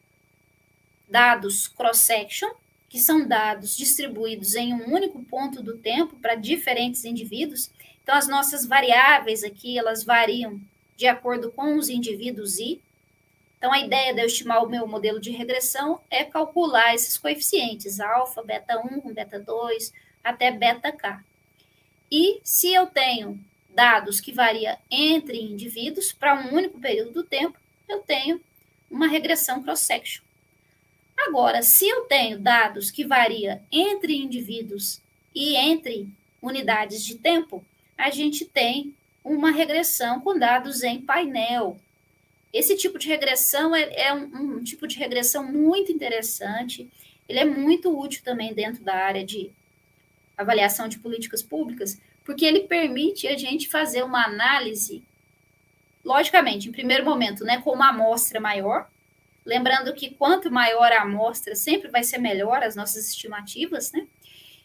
dados cross-section, que são dados distribuídos em um único ponto do tempo para diferentes indivíduos. Então, as nossas variáveis aqui, elas variam de acordo com os indivíduos I. Então, a ideia de eu estimar o meu modelo de regressão é calcular esses coeficientes, alfa, beta 1, beta 2, até beta K. E se eu tenho dados que variam entre indivíduos para um único período do tempo, eu tenho uma regressão cross-section. Agora, se eu tenho dados que variam entre indivíduos e entre unidades de tempo, a gente tem uma regressão com dados em painel. Esse tipo de regressão é um tipo de regressão muito interessante, ele é muito útil também dentro da área de avaliação de políticas públicas, porque ele permite a gente fazer uma análise, logicamente, em primeiro momento, né, com uma amostra maior, lembrando que quanto maior a amostra, sempre vai ser melhor as nossas estimativas, né?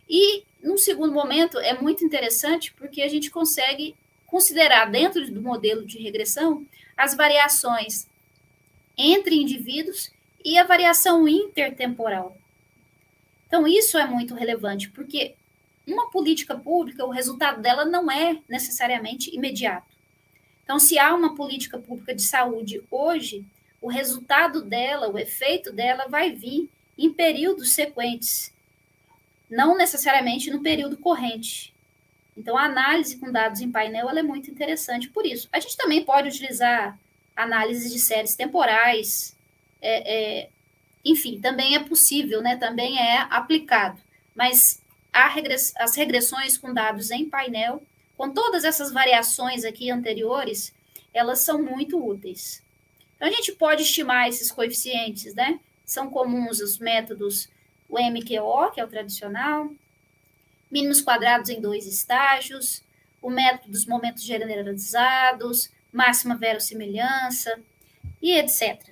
E, num segundo momento, é muito interessante porque a gente consegue considerar, dentro do modelo de regressão, as variações entre indivíduos e a variação intertemporal. Então, isso é muito relevante, porque uma política pública, o resultado dela não é necessariamente imediato. Então, se há uma política pública de saúde hoje, o resultado dela, o efeito dela vai vir em períodos sequentes, não necessariamente no período corrente. Então, a análise com dados em painel ela é muito interessante por isso. A gente também pode utilizar análises de séries temporais, enfim, também é possível, né? Também é aplicado, mas as regressões com dados em painel, com todas essas variações aqui anteriores, elas são muito úteis. Então, a gente pode estimar esses coeficientes, né? São comuns os métodos, o MQO, que é o tradicional, mínimos quadrados em 2 estágios, o método dos momentos generalizados, máxima verossimilhança, e etc.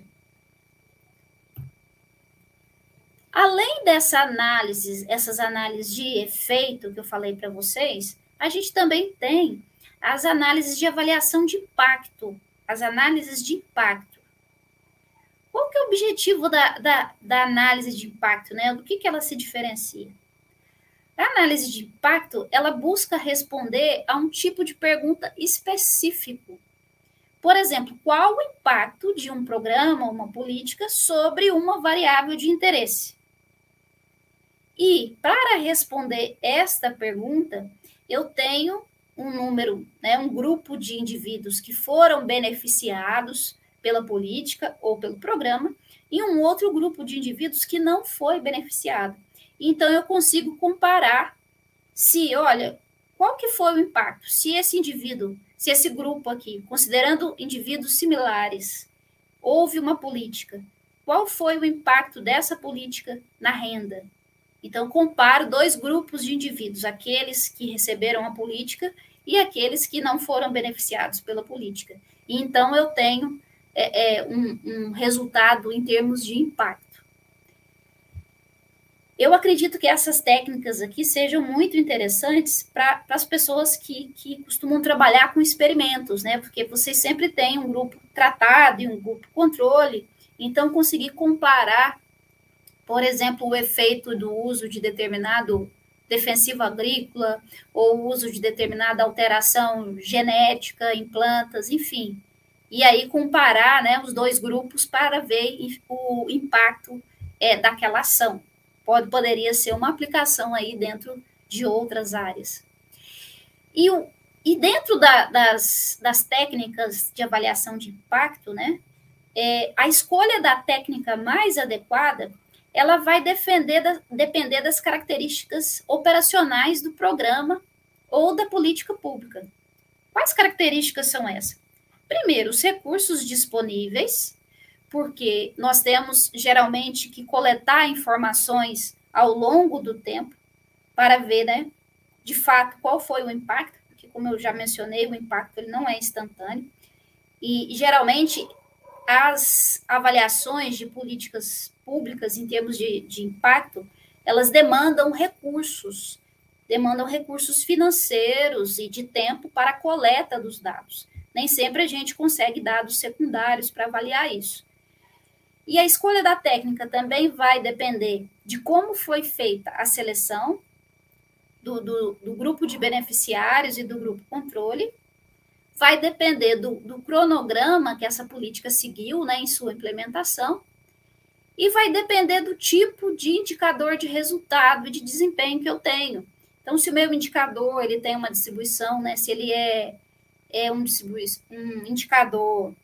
Além dessa análise, essas análises de efeito que eu falei para vocês, a gente também tem as análises de avaliação de impacto, as análises de impacto. Qual que é o objetivo da análise de impacto, né? Do que ela se diferencia? A análise de impacto, ela busca responder a um tipo de pergunta específico. Por exemplo, qual o impacto de um programa ou uma política sobre uma variável de interesse? E, para responder esta pergunta, eu tenho um número, né, um grupo de indivíduos que foram beneficiados pela política ou pelo programa, e um outro grupo de indivíduos que não foi beneficiado. Então, eu consigo comparar se, olha, qual que foi o impacto? Se esse indivíduo, se esse grupo aqui, considerando indivíduos similares, houve uma política, qual foi o impacto dessa política na renda? Então, comparo 2 grupos de indivíduos, aqueles que receberam a política e aqueles que não foram beneficiados pela política. E, então, eu tenho um resultado em termos de impacto. Eu acredito que essas técnicas aqui sejam muito interessantes para as pessoas que costumam trabalhar com experimentos, né? Porque vocês sempre têm um grupo tratado e um grupo controle, então conseguir comparar, por exemplo, o efeito do uso de determinado defensivo agrícola ou o uso de determinada alteração genética em plantas, enfim. E aí comparar, né, os 2 grupos para ver o impacto daquela ação. Poderia ser uma aplicação aí dentro de outras áreas. E dentro das técnicas de avaliação de impacto, né, a escolha da técnica mais adequada, ela vai depender das características operacionais do programa ou da política pública. Quais características são essas? Primeiro, os recursos disponíveis, porque nós temos geralmente que coletar informações ao longo do tempo para ver, né, de fato, qual foi o impacto, porque, como eu já mencionei, o impacto ele não é instantâneo, e geralmente as avaliações de políticas públicas em termos de impacto, elas demandam recursos financeiros e de tempo para a coleta dos dados. Nem sempre a gente consegue dados secundários para avaliar isso. E a escolha da técnica também vai depender de como foi feita a seleção do grupo de beneficiários e do grupo controle, vai depender do cronograma que essa política seguiu, né, em sua implementação, e vai depender do tipo de indicador de resultado e de desempenho que eu tenho. Então, se o meu indicador ele tem uma distribuição, né, se ele é um indicador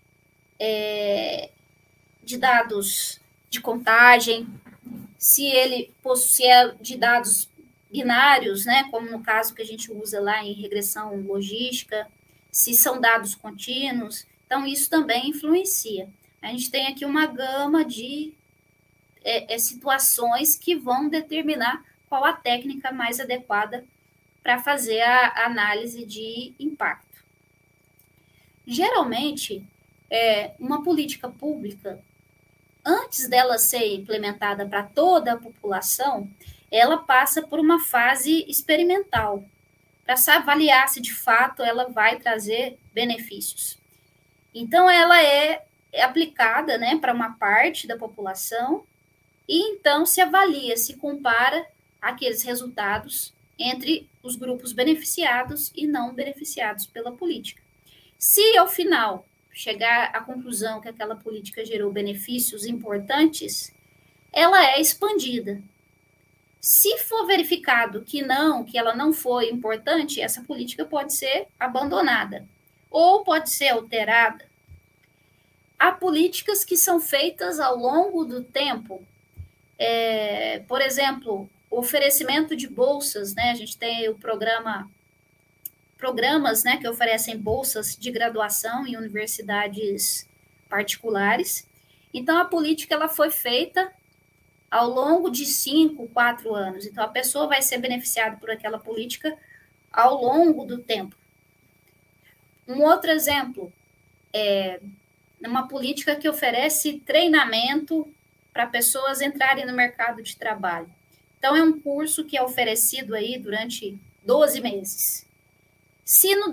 de dados de contagem, se ele é de dados binários, né, como no caso que a gente usa lá em regressão logística, se são dados contínuos, então isso também influencia. A gente tem aqui uma gama de situações que vão determinar qual a técnica mais adequada para fazer a análise de impacto. Geralmente, uma política pública, antes dela ser implementada para toda a população, ela passa por uma fase experimental, para avaliar se de fato ela vai trazer benefícios. Então, ela é aplicada, né, para uma parte da população, e então se avalia, se compara aqueles resultados entre os grupos beneficiados e não beneficiados pela política. Se, ao final, chegar à conclusão que aquela política gerou benefícios importantes, ela é expandida. Se for verificado que não, que ela não foi importante, essa política pode ser abandonada ou pode ser alterada. Há políticas que são feitas ao longo do tempo. Por exemplo, o oferecimento de bolsas, né? A gente tem o programas, né, que oferecem bolsas de graduação em universidades particulares. Então, a política ela foi feita ao longo de 5, 4 anos. Então, a pessoa vai ser beneficiada por aquela política ao longo do tempo. Um outro exemplo é uma política que oferece treinamento para pessoas entrarem no mercado de trabalho. Então, é um curso que é oferecido aí durante 12 meses. Se no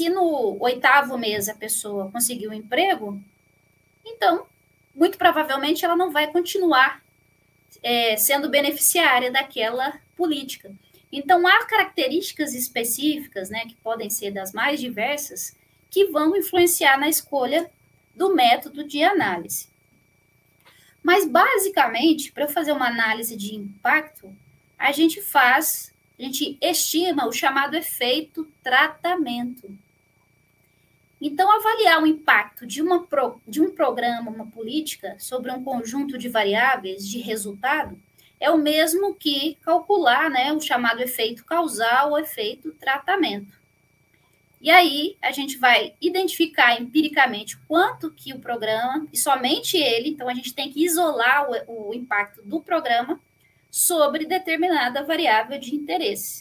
8º mês a pessoa conseguiu um emprego, então, muito provavelmente, ela não vai continuar sendo beneficiária daquela política. Então, há características específicas, né, que podem ser das mais diversas, que vão influenciar na escolha do método de análise. Mas, basicamente, para eu fazer uma análise de impacto, a gente estima o chamado efeito tratamento. Então, avaliar o impacto de um programa, uma política, sobre um conjunto de variáveis de resultado, é o mesmo que calcular, né, o chamado efeito causal ou efeito tratamento. E aí, a gente vai identificar empiricamente quanto que o programa, e somente ele, então a gente tem que isolar o impacto do programa sobre determinada variável de interesse.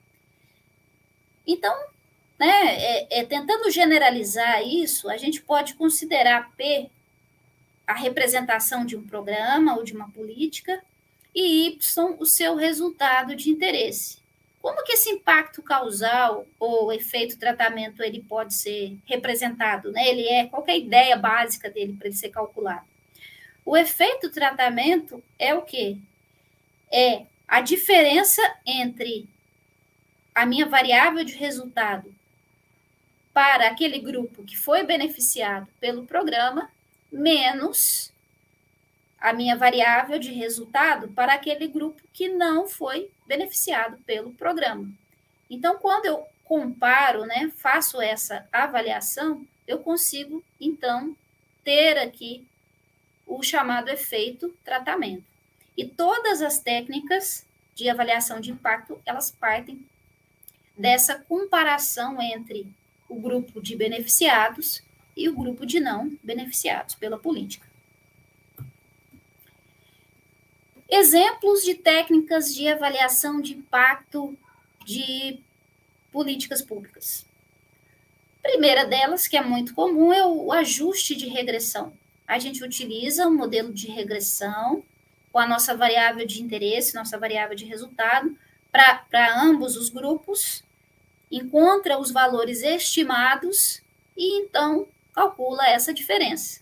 Então, né, tentando generalizar isso, a gente pode considerar P a representação de um programa ou de uma política e Y o seu resultado de interesse. Como que esse impacto causal ou efeito tratamento ele pode ser representado? Né? Qual que é a ideia básica dele para ele ser calculado? O efeito tratamento é o quê? É a diferença entre a minha variável de resultado para aquele grupo que foi beneficiado pelo programa, menos a minha variável de resultado para aquele grupo que não foi beneficiado pelo programa. Então, quando eu comparo, né, faço essa avaliação, eu consigo, então, ter aqui o chamado efeito tratamento. E todas as técnicas de avaliação de impacto, elas partem dessa comparação entre o grupo de beneficiados e o grupo de não beneficiados pela política. Exemplos de técnicas de avaliação de impacto de políticas públicas. A primeira delas, que é muito comum, é o ajuste de regressão. A gente utiliza um modelo de regressão com a nossa variável de interesse, nossa variável de resultado, para ambos os grupos, encontra os valores estimados e, então, calcula essa diferença.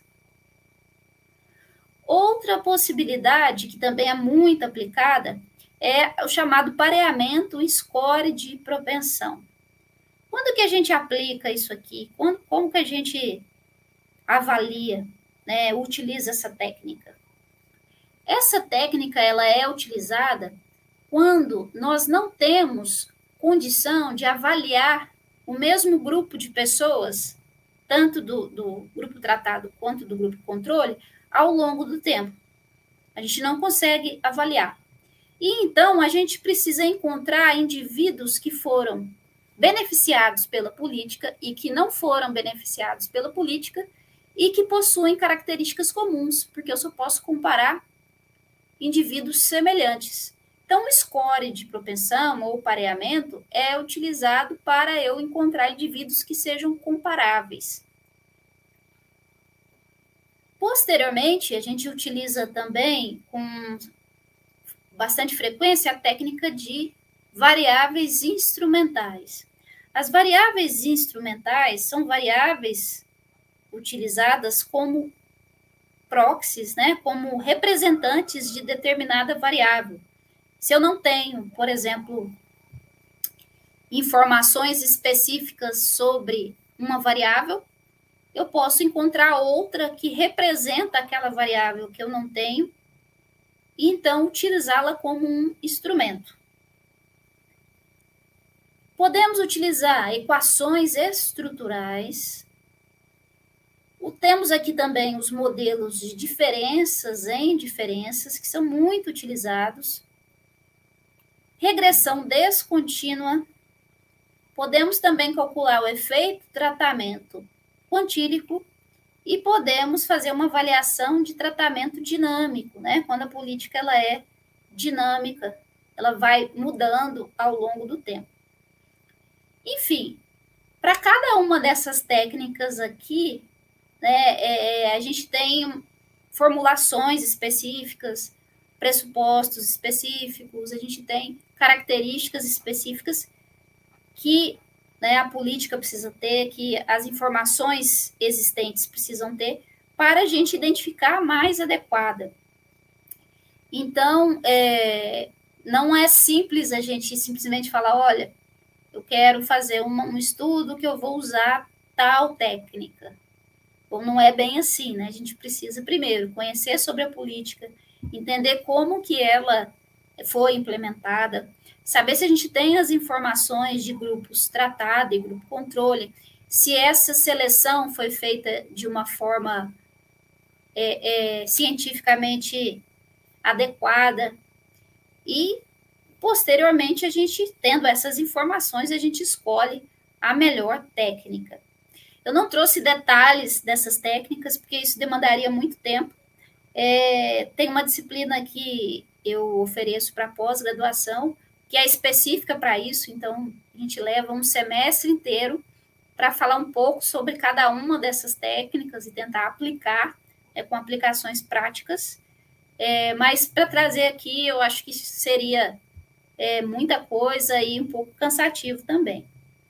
Outra possibilidade, que também é muito aplicada, é o chamado pareamento score de propensão. Quando que a gente aplica isso aqui? Como que a gente avalia, né, utiliza essa técnica? Essa técnica ela é utilizada quando nós não temos condição de avaliar o mesmo grupo de pessoas, tanto do grupo tratado quanto do grupo controle, ao longo do tempo. A gente não consegue avaliar. E então a gente precisa encontrar indivíduos que foram beneficiados pela política e que não foram beneficiados pela política e que possuem características comuns, porque eu só posso comparar indivíduos semelhantes. Então, o score de propensão ou pareamento é utilizado para eu encontrar indivíduos que sejam comparáveis. Posteriormente, a gente utiliza também bastante frequência a técnica de variáveis instrumentais. As variáveis instrumentais são variáveis utilizadas como proxies, né, como representantes de determinada variável. Se eu não tenho, por exemplo, informações específicas sobre uma variável, eu posso encontrar outra que representa aquela variável que eu não tenho, e então utilizá-la como um instrumento. Podemos utilizar equações estruturais. Temos aqui também os modelos de diferenças em diferenças, que são muito utilizados. Regressão descontínua. Podemos também calcular o efeito tratamento quantílico e podemos fazer uma avaliação de tratamento dinâmico, né? Quando a política ela é dinâmica, ela vai mudando ao longo do tempo. Enfim, para cada uma dessas técnicas aqui, né, a gente tem formulações específicas, pressupostos específicos, a gente tem características específicas que, né, a política precisa ter, que as informações existentes precisam ter, para a gente identificar a mais adequada. Então, não é simples a gente simplesmente falar, olha, eu quero fazer um estudo que eu vou usar tal técnica. Bom, não é bem assim, né? A gente precisa, primeiro, conhecer sobre a política, entender como que ela foi implementada, saber se a gente tem as informações de grupos tratado e grupo controle, se essa seleção foi feita de uma forma cientificamente adequada e, posteriormente, a gente, tendo essas informações, a gente escolhe a melhor técnica. Eu não trouxe detalhes dessas técnicas, porque isso demandaria muito tempo. Tem uma disciplina que eu ofereço para pós-graduação, que é específica para isso, então a gente leva um semestre inteiro para falar um pouco sobre cada uma dessas técnicas e tentar aplicar com aplicações práticas. Mas para trazer aqui, eu acho que seria muita coisa e um pouco cansativo também.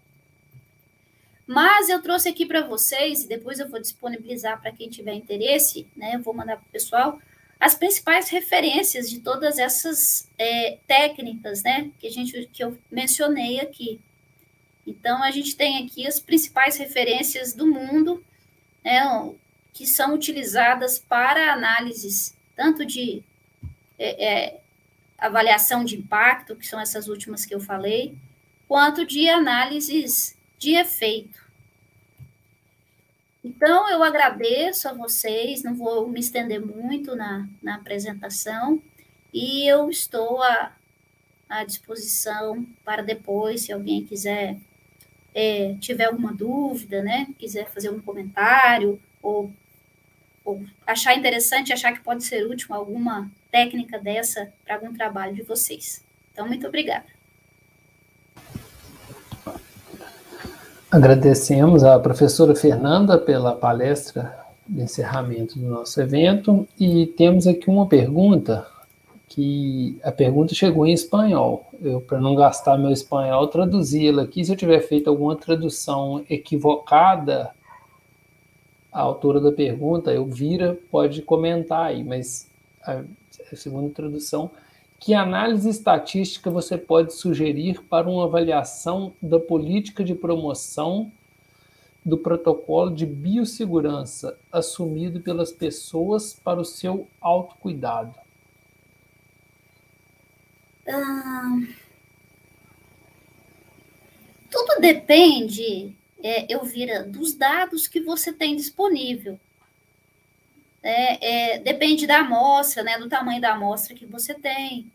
Mas eu trouxe aqui para vocês, e depois eu vou disponibilizar para quem tiver interesse, né? Eu vou mandar para o pessoal, as principais referências de todas essas técnicas, né? Que eu mencionei aqui. Então, a gente tem aqui as principais referências do mundo, né? Que são utilizadas para análises, tanto de avaliação de impacto, que são essas últimas que eu falei, quanto de análises de efeito. Então, eu agradeço a vocês, não vou me estender muito na apresentação, e eu estou à disposição para depois, se alguém quiser, tiver alguma dúvida, né, quiser fazer um comentário, ou achar interessante, achar que pode ser útil alguma técnica dessa para algum trabalho de vocês. Então, muito obrigada. Agradecemos à professora Fernanda pela palestra de encerramento do nosso evento e temos aqui uma pergunta, que a pergunta chegou em espanhol. Eu, para não gastar meu espanhol, traduzi ela aqui. Se eu tiver feito alguma tradução equivocada, a autora da pergunta, Elvira, pode comentar aí, mas a segunda tradução: que análise estatística você pode sugerir para uma avaliação da política de promoção do protocolo de biossegurança assumido pelas pessoas para o seu autocuidado? Tudo depende, Elvira, dos dados que você tem disponível. Depende da amostra, né, do tamanho da amostra que você tem.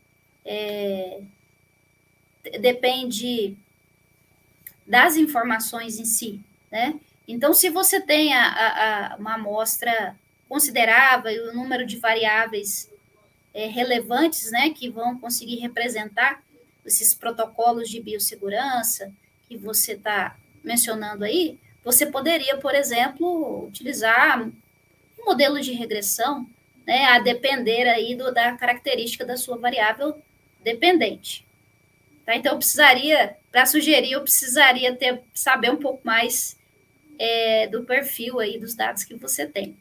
Depende das informações em si, né? Então, se você tem uma amostra considerável e o número de variáveis relevantes, né, que vão conseguir representar esses protocolos de biossegurança que você está mencionando aí, você poderia, por exemplo, utilizar um modelo de regressão, né, a depender aí da característica da sua variável dependente. Tá? Então, para sugerir, eu precisaria saber um pouco mais do perfil aí dos dados que você tem.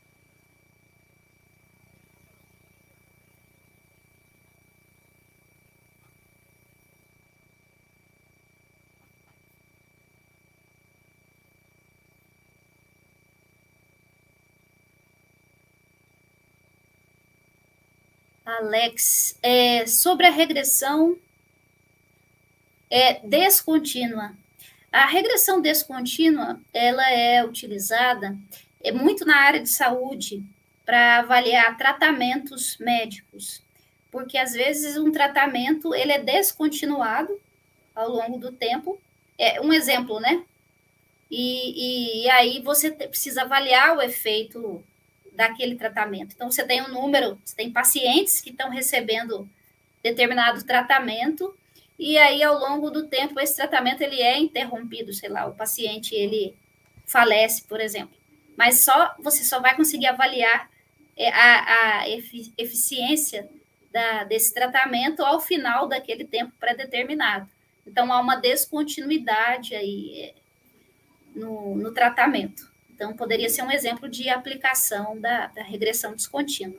Alex, sobre a regressão descontínua. A regressão descontínua, ela é utilizada muito na área de saúde para avaliar tratamentos médicos, porque às vezes um tratamento ele é descontinuado ao longo do tempo. Um exemplo, né? E aí você precisa avaliar o efeito daquele tratamento. Então, você tem um número, você tem pacientes que estão recebendo determinado tratamento, e aí, ao longo do tempo, esse tratamento ele é interrompido, sei lá, o paciente ele falece, por exemplo. Mas você só vai conseguir avaliar a eficiência desse tratamento ao final daquele tempo pré-determinado. Então, há uma descontinuidade aí no tratamento. Então, poderia ser um exemplo de aplicação da regressão descontínua.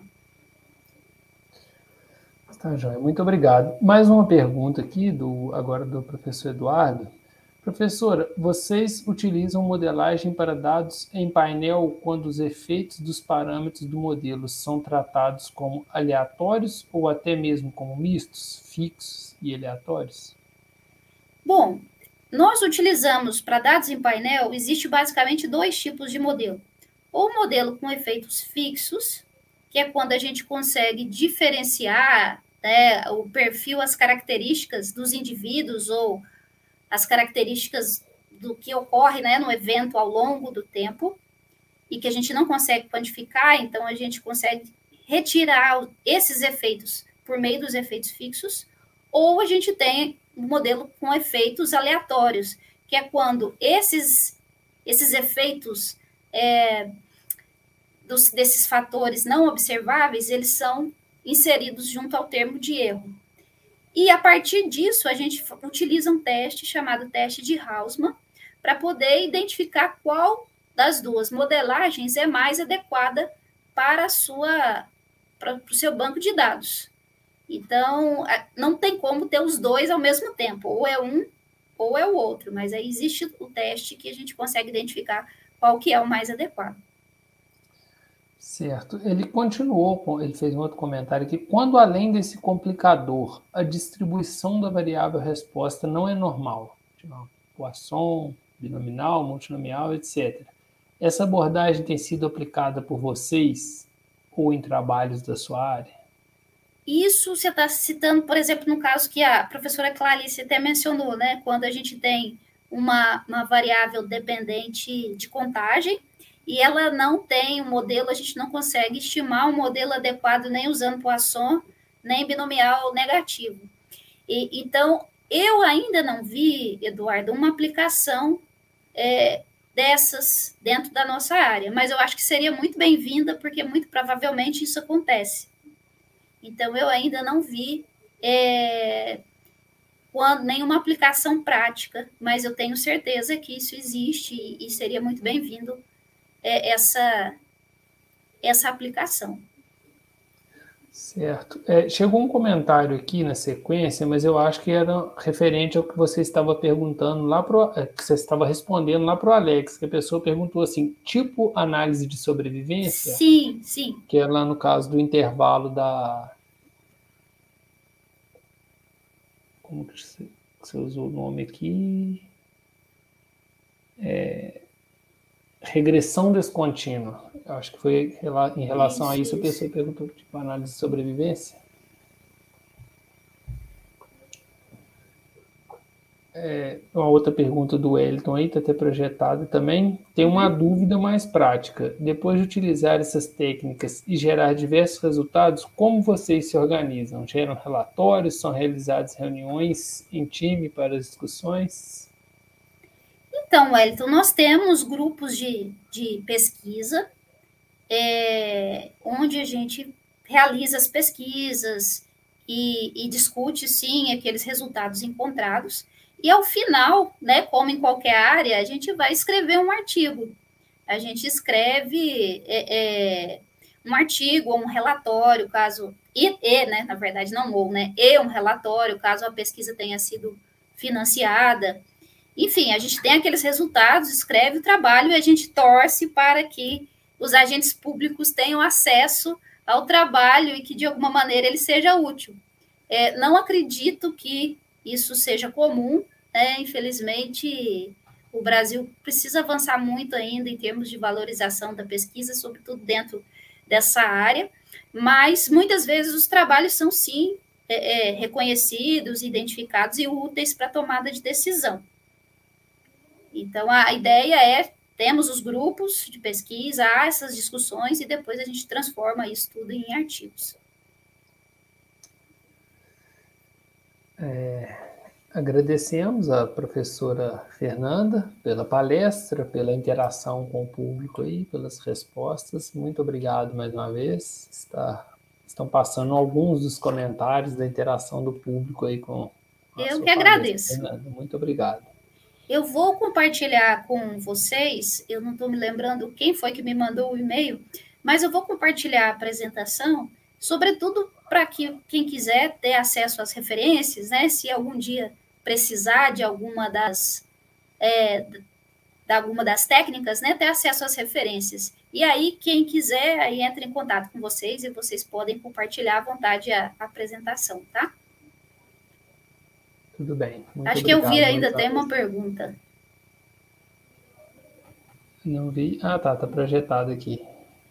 Tá, joia. Muito obrigado. Mais uma pergunta aqui, agora do professor Eduardo. Professora, vocês utilizam modelagem para dados em painel quando os efeitos dos parâmetros do modelo são tratados como aleatórios ou até mesmo como mistos, fixos e aleatórios? Bom, nós utilizamos, para dados em painel, existe basicamente 2 tipos de modelo. Ou o modelo com efeitos fixos, que é quando a gente consegue diferenciar, né, o perfil, as características dos indivíduos ou as características do que ocorre, né, no evento ao longo do tempo, e que a gente não consegue quantificar, então a gente consegue retirar esses efeitos por meio dos efeitos fixos, ou a gente tem um modelo com efeitos aleatórios, que é quando esses efeitos desses fatores não observáveis, eles são inseridos junto ao termo de erro. E, a partir disso, a gente utiliza um teste chamado teste de Hausmann para poder identificar qual das 2 modelagens é mais adequada para o seu banco de dados. Então, não tem como ter os 2 ao mesmo tempo, ou é um ou é o outro, mas aí existe o teste que a gente consegue identificar qual que é o mais adequado. Certo. Ele continuou, ele fez um outro comentário aqui. Quando, além desse complicador, a distribuição da variável resposta não é normal, tipo Poisson, binominal, multinomial, etc. Essa abordagem tem sido aplicada por vocês ou em trabalhos da sua área? Isso você está citando, por exemplo, no caso que a professora Clarice até mencionou, né? Quando a gente tem uma variável dependente de contagem, e ela não tem um modelo, a gente não consegue estimar um modelo adequado nem usando Poisson, nem binomial negativo. Então, eu ainda não vi, Eduardo, uma aplicação dessas dentro da nossa área, mas eu acho que seria muito bem-vinda, porque muito provavelmente isso acontece. Então, eu ainda não vi nenhuma aplicação prática, mas eu tenho certeza que isso existe e seria muito bem-vindo essa aplicação. Certo. Chegou um comentário aqui na sequência, mas eu acho que era referente ao que você estava perguntando que você estava respondendo lá para o Alex, que a pessoa perguntou assim, tipo análise de sobrevivência? Sim, sim. Que é lá no caso do intervalo como que você usou o nome aqui? Regressão descontínua. Eu acho que foi em relação a isso, a pessoa perguntou, tipo, análise de sobrevivência. Uma outra pergunta do Wellington aí, está até projetada também. Tem uma dúvida mais prática. Depois de utilizar essas técnicas e gerar diversos resultados, como vocês se organizam? Geram relatórios? São realizadas reuniões em time para as discussões? Então, Wellington, nós temos grupos de pesquisa, onde onde a gente realiza as pesquisas e discute, sim, aqueles resultados encontrados. E, ao final, né, como em qualquer área, a gente vai escrever um artigo. A gente escreve um artigo ou um relatório, caso... né, na verdade, não ou, né? E um relatório, caso a pesquisa tenha sido financiada. Enfim, a gente tem aqueles resultados, escreve o trabalho e a gente torce para que os agentes públicos tenham acesso ao trabalho e que, de alguma maneira, ele seja útil. Não acredito que isso seja comum, né? Infelizmente, o Brasil precisa avançar muito ainda em termos de valorização da pesquisa, sobretudo dentro dessa área, mas muitas vezes os trabalhos são, sim, reconhecidos, identificados e úteis para a tomada de decisão. Então, a ideia temos os grupos de pesquisa, há essas discussões e depois a gente transforma isso tudo em artigos. Agradecemos a professora Fernanda pela palestra, pela interação com o público aí, pelas respostas. Muito obrigado mais uma vez. Estão passando alguns dos comentários da interação do público aí com a Eu sua que agradeço. palestra, Fernanda. Muito obrigado. Eu vou compartilhar com vocês, eu não estou me lembrando quem foi que me mandou o e-mail, mas eu vou compartilhar a apresentação, sobretudo para que quem quiser ter acesso às referências, né, se algum dia precisar de alguma das técnicas, né, ter acesso às referências. E aí, quem quiser, aí entra em contato com vocês e vocês podem compartilhar à vontade a apresentação, tá? Tudo bem. Muito Acho obrigado, que eu vi ainda, mais tem uma uma pergunta. Não vi. Ah, tá projetado aqui.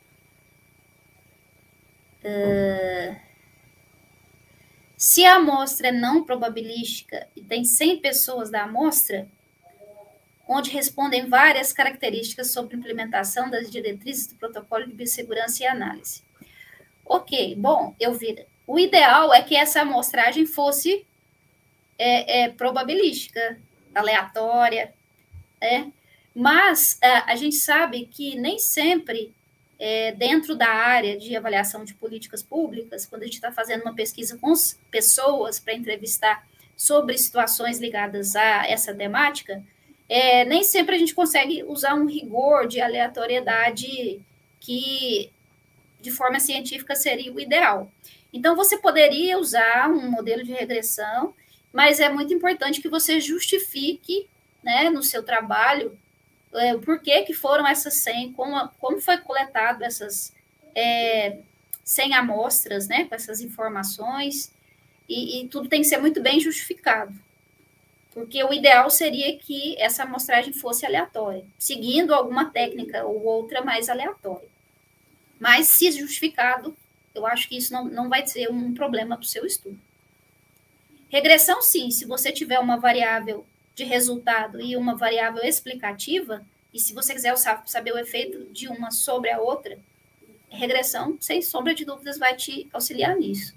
Se a amostra é não probabilística e tem 100 pessoas da amostra, onde respondem várias características sobre implementação das diretrizes do protocolo de biossegurança e análise. Ok, bom, Elvira, o ideal é que essa amostragem fosse probabilística, aleatória, né? Mas a gente sabe que nem sempre, dentro da área de avaliação de políticas públicas, quando a gente está fazendo uma pesquisa com pessoas para entrevistar sobre situações ligadas a essa temática, nem sempre a gente consegue usar um rigor de aleatoriedade que, de forma científica, seria o ideal. Então, você poderia usar um modelo de regressão, mas é muito importante que você justifique, né, no seu trabalho, por que foram essas 100, como foi coletado essas 100 amostras, né, com essas informações, e tudo tem que ser muito bem justificado. Porque o ideal seria que essa amostragem fosse aleatória, seguindo alguma técnica ou outra mais aleatória. Mas, se justificado, eu acho que isso não vai ser um problema para o seu estudo. Regressão, sim, se você tiver uma variável de resultado e uma variável explicativa, e se você quiser saber o efeito de uma sobre a outra, regressão, sem sombra de dúvidas, vai te auxiliar nisso.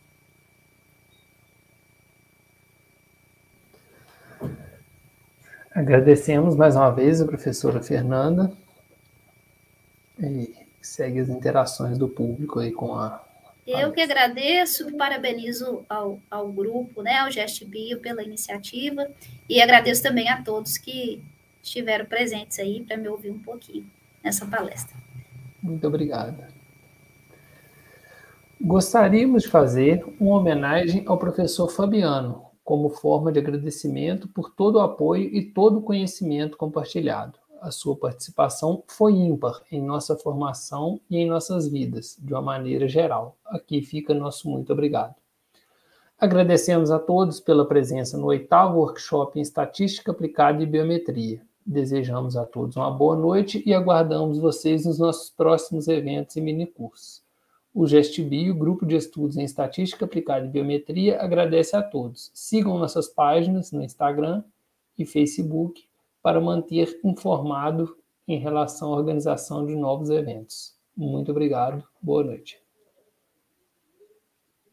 Agradecemos mais uma vez a professora Fernanda e segue as interações do público aí com a... Eu que agradeço, parabenizo ao grupo, né, ao GestBio pela iniciativa e agradeço também a todos que estiveram presentes aí para me ouvir um pouquinho nessa palestra. Muito obrigado. Gostaríamos de fazer uma homenagem ao professor Fabiano, como forma de agradecimento por todo o apoio e todo o conhecimento compartilhado. A sua participação foi ímpar em nossa formação e em nossas vidas, de uma maneira geral. Aqui fica nosso muito obrigado. Agradecemos a todos pela presença no 8º workshop em Estatística Aplicada e Biometria. Desejamos a todos uma boa noite e aguardamos vocês nos nossos próximos eventos e minicursos. O GestBio, Grupo de Estudos em Estatística Aplicada e Biometria, agradece a todos. Sigam nossas páginas no Instagram e Facebook para manter informado em relação à organização de novos eventos. Muito obrigado. Boa noite.